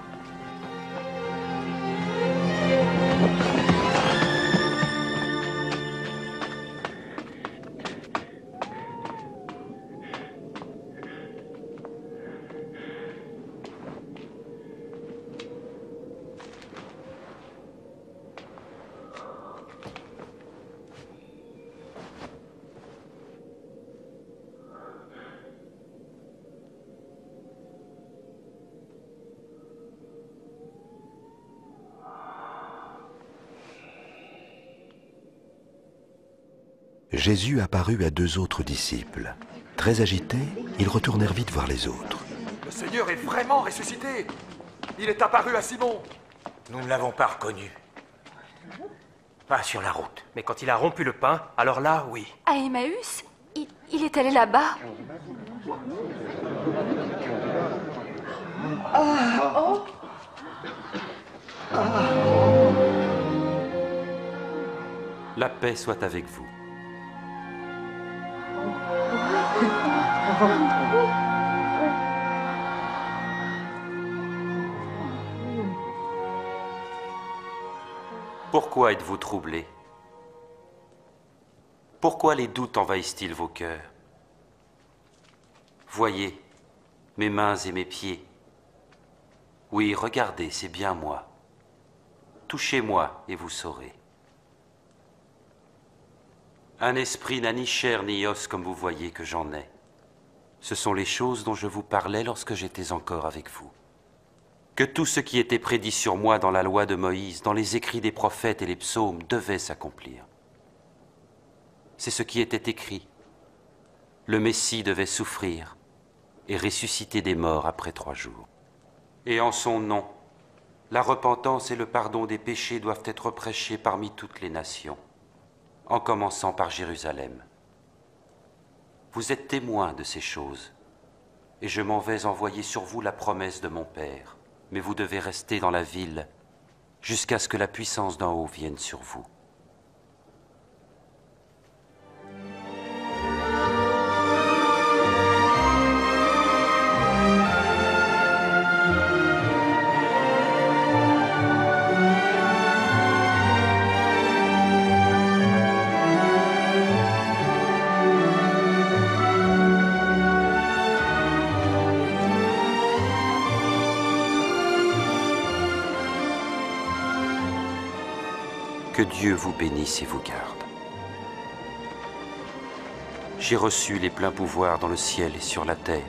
Jésus apparut à deux autres disciples. Très agités, ils retournèrent vite voir les autres. Le Seigneur est vraiment ressuscité. Il est apparu à Simon. Nous ne l'avons pas reconnu. Pas sur la route. Mais quand il a rompu le pain, alors là, oui. À Emmaüs, il, il est allé là-bas. Oh. La paix soit avec vous. Pourquoi êtes-vous troublés? Pourquoi les doutes envahissent-ils vos cœurs? Voyez mes mains et mes pieds. Oui, regardez, c'est bien moi. Touchez-moi et vous saurez. Un esprit n'a ni chair ni os comme vous voyez que j'en ai. Ce sont les choses dont je vous parlais lorsque j'étais encore avec vous. Que tout ce qui était prédit sur moi dans la loi de Moïse, dans les écrits des prophètes et les psaumes, devait s'accomplir. C'est ce qui était écrit. Le Messie devait souffrir et ressusciter des morts après trois jours. Et en son nom, la repentance et le pardon des péchés doivent être prêchés parmi toutes les nations, en commençant par Jérusalem. Vous êtes témoins de ces choses, et je m'en vais envoyer sur vous la promesse de mon Père. Mais vous devez rester dans la ville jusqu'à ce que la puissance d'en haut vienne sur vous. Que Dieu vous bénisse et vous garde. J'ai reçu les pleins pouvoirs dans le ciel et sur la terre.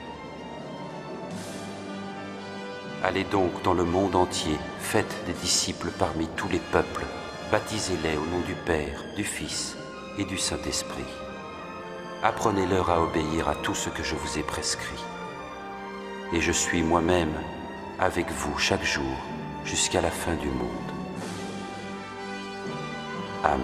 Allez donc dans le monde entier, faites des disciples parmi tous les peuples, baptisez-les au nom du Père, du Fils et du Saint-Esprit. Apprenez-leur à obéir à tout ce que je vous ai prescrit. Et je suis moi-même avec vous chaque jour jusqu'à la fin du monde. Amen.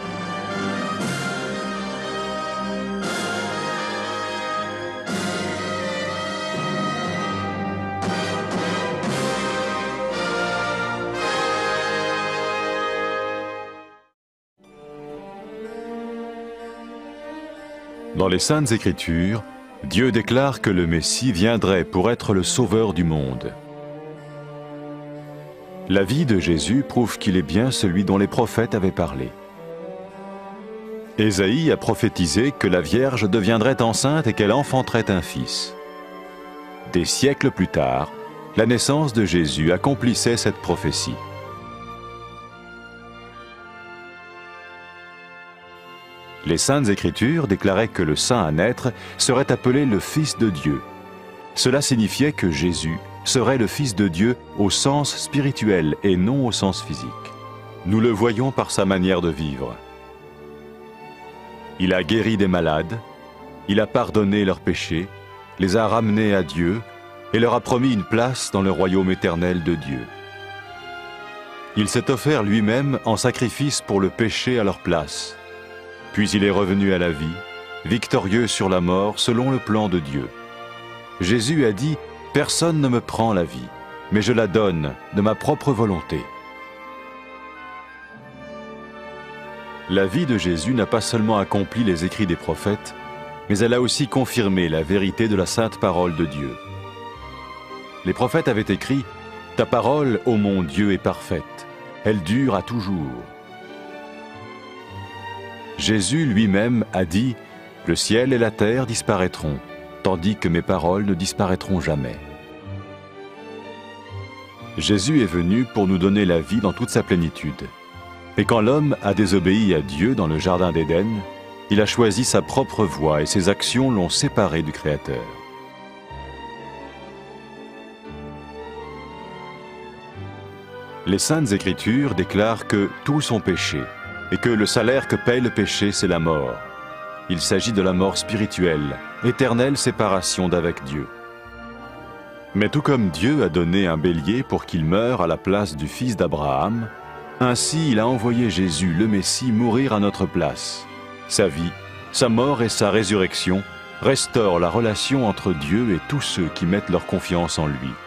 Dans les Saintes Écritures, Dieu déclare que le Messie viendrait pour être le sauveur du monde. La vie de Jésus prouve qu'il est bien celui dont les prophètes avaient parlé. Ésaïe a prophétisé que la Vierge deviendrait enceinte et qu'elle enfanterait un fils. Des siècles plus tard, la naissance de Jésus accomplissait cette prophétie. Les Saintes Écritures déclaraient que le saint à naître serait appelé le Fils de Dieu. Cela signifiait que Jésus serait le Fils de Dieu au sens spirituel et non au sens physique. Nous le voyons par sa manière de vivre. Il a guéri des malades, il a pardonné leurs péchés, les a ramenés à Dieu et leur a promis une place dans le royaume éternel de Dieu. Il s'est offert lui-même en sacrifice pour le péché à leur place. Puis il est revenu à la vie, victorieux sur la mort selon le plan de Dieu. Jésus a dit « Personne ne me prend la vie, mais je la donne de ma propre volonté. » La vie de Jésus n'a pas seulement accompli les écrits des prophètes, mais elle a aussi confirmé la vérité de la sainte parole de Dieu. Les prophètes avaient écrit « Ta parole, ô mon Dieu, est parfaite, elle dure à toujours. » Jésus lui-même a dit « Le ciel et la terre disparaîtront, tandis que mes paroles ne disparaîtront jamais. » Jésus est venu pour nous donner la vie dans toute sa plénitude. Et quand l'homme a désobéi à Dieu dans le jardin d'Éden, il a choisi sa propre voie et ses actions l'ont séparé du Créateur. Les Saintes Écritures déclarent que tous sont péchés et que le salaire que paye le péché, c'est la mort. Il s'agit de la mort spirituelle, éternelle séparation d'avec Dieu. Mais tout comme Dieu a donné un bélier pour qu'il meure à la place du fils d'Abraham, ainsi il a envoyé Jésus, le Messie, mourir à notre place. Sa vie, sa mort et sa résurrection restaurent la relation entre Dieu et tous ceux qui mettent leur confiance en lui.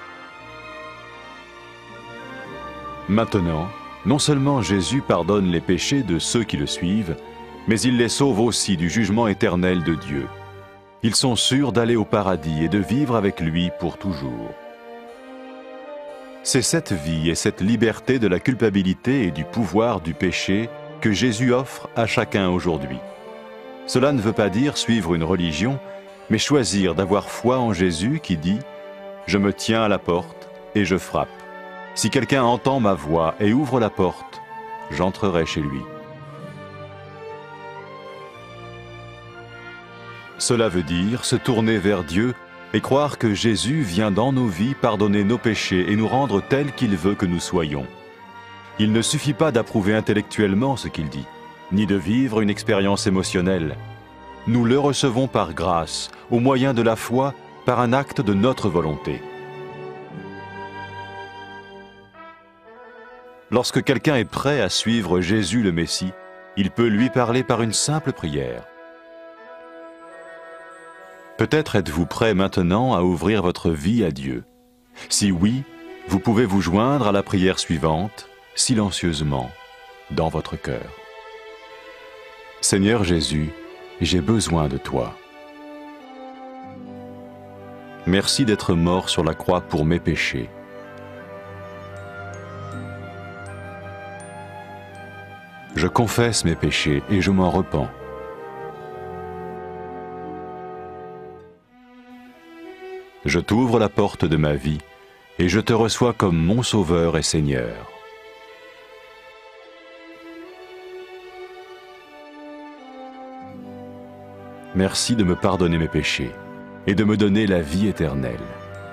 Maintenant, non seulement Jésus pardonne les péchés de ceux qui le suivent, mais il les sauve aussi du jugement éternel de Dieu. Ils sont sûrs d'aller au paradis et de vivre avec lui pour toujours. C'est cette vie et cette liberté de la culpabilité et du pouvoir du péché que Jésus offre à chacun aujourd'hui. Cela ne veut pas dire suivre une religion, mais choisir d'avoir foi en Jésus qui dit « Je me tiens à la porte et je frappe. Si quelqu'un entend ma voix et ouvre la porte, j'entrerai chez lui. » Cela veut dire se tourner vers Dieu et croire que Jésus vient dans nos vies pardonner nos péchés et nous rendre tels qu'il veut que nous soyons. Il ne suffit pas d'approuver intellectuellement ce qu'il dit, ni de vivre une expérience émotionnelle. Nous le recevons par grâce, au moyen de la foi, par un acte de notre volonté. Lorsque quelqu'un est prêt à suivre Jésus le Messie, il peut lui parler par une simple prière. Peut-être êtes-vous prêt maintenant à ouvrir votre vie à Dieu. Si oui, vous pouvez vous joindre à la prière suivante, silencieusement, dans votre cœur. Seigneur Jésus, j'ai besoin de toi. Merci d'être mort sur la croix pour mes péchés. Je confesse mes péchés et je m'en repens. Je t'ouvre la porte de ma vie et je te reçois comme mon Sauveur et Seigneur. Merci de me pardonner mes péchés et de me donner la vie éternelle.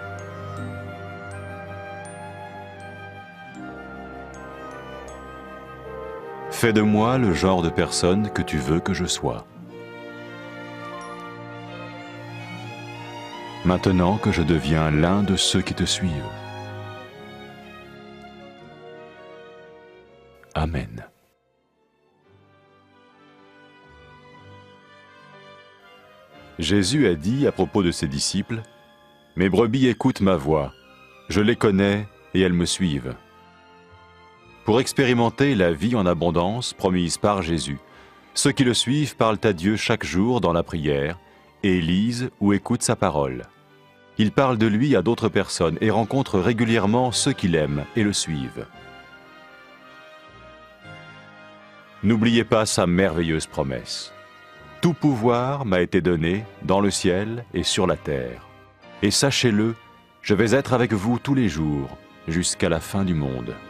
Fais de moi le genre de personne que tu veux que je sois. Maintenant que je deviens l'un de ceux qui te suivent. Amen. Jésus a dit à propos de ses disciples, « Mes brebis écoutent ma voix, je les connais et elles me suivent. » Pour expérimenter la vie en abondance promise par Jésus, ceux qui le suivent parlent à Dieu chaque jour dans la prière et lisent ou écoutent sa parole. Ils parlent de lui à d'autres personnes et rencontrent régulièrement ceux qui l'aiment et le suivent. n'oubliez pas sa merveilleuse promesse. Tout pouvoir m'a été donné dans le ciel et sur la terre. Et sachez-le, je vais être avec vous tous les jours, jusqu'à la fin du monde.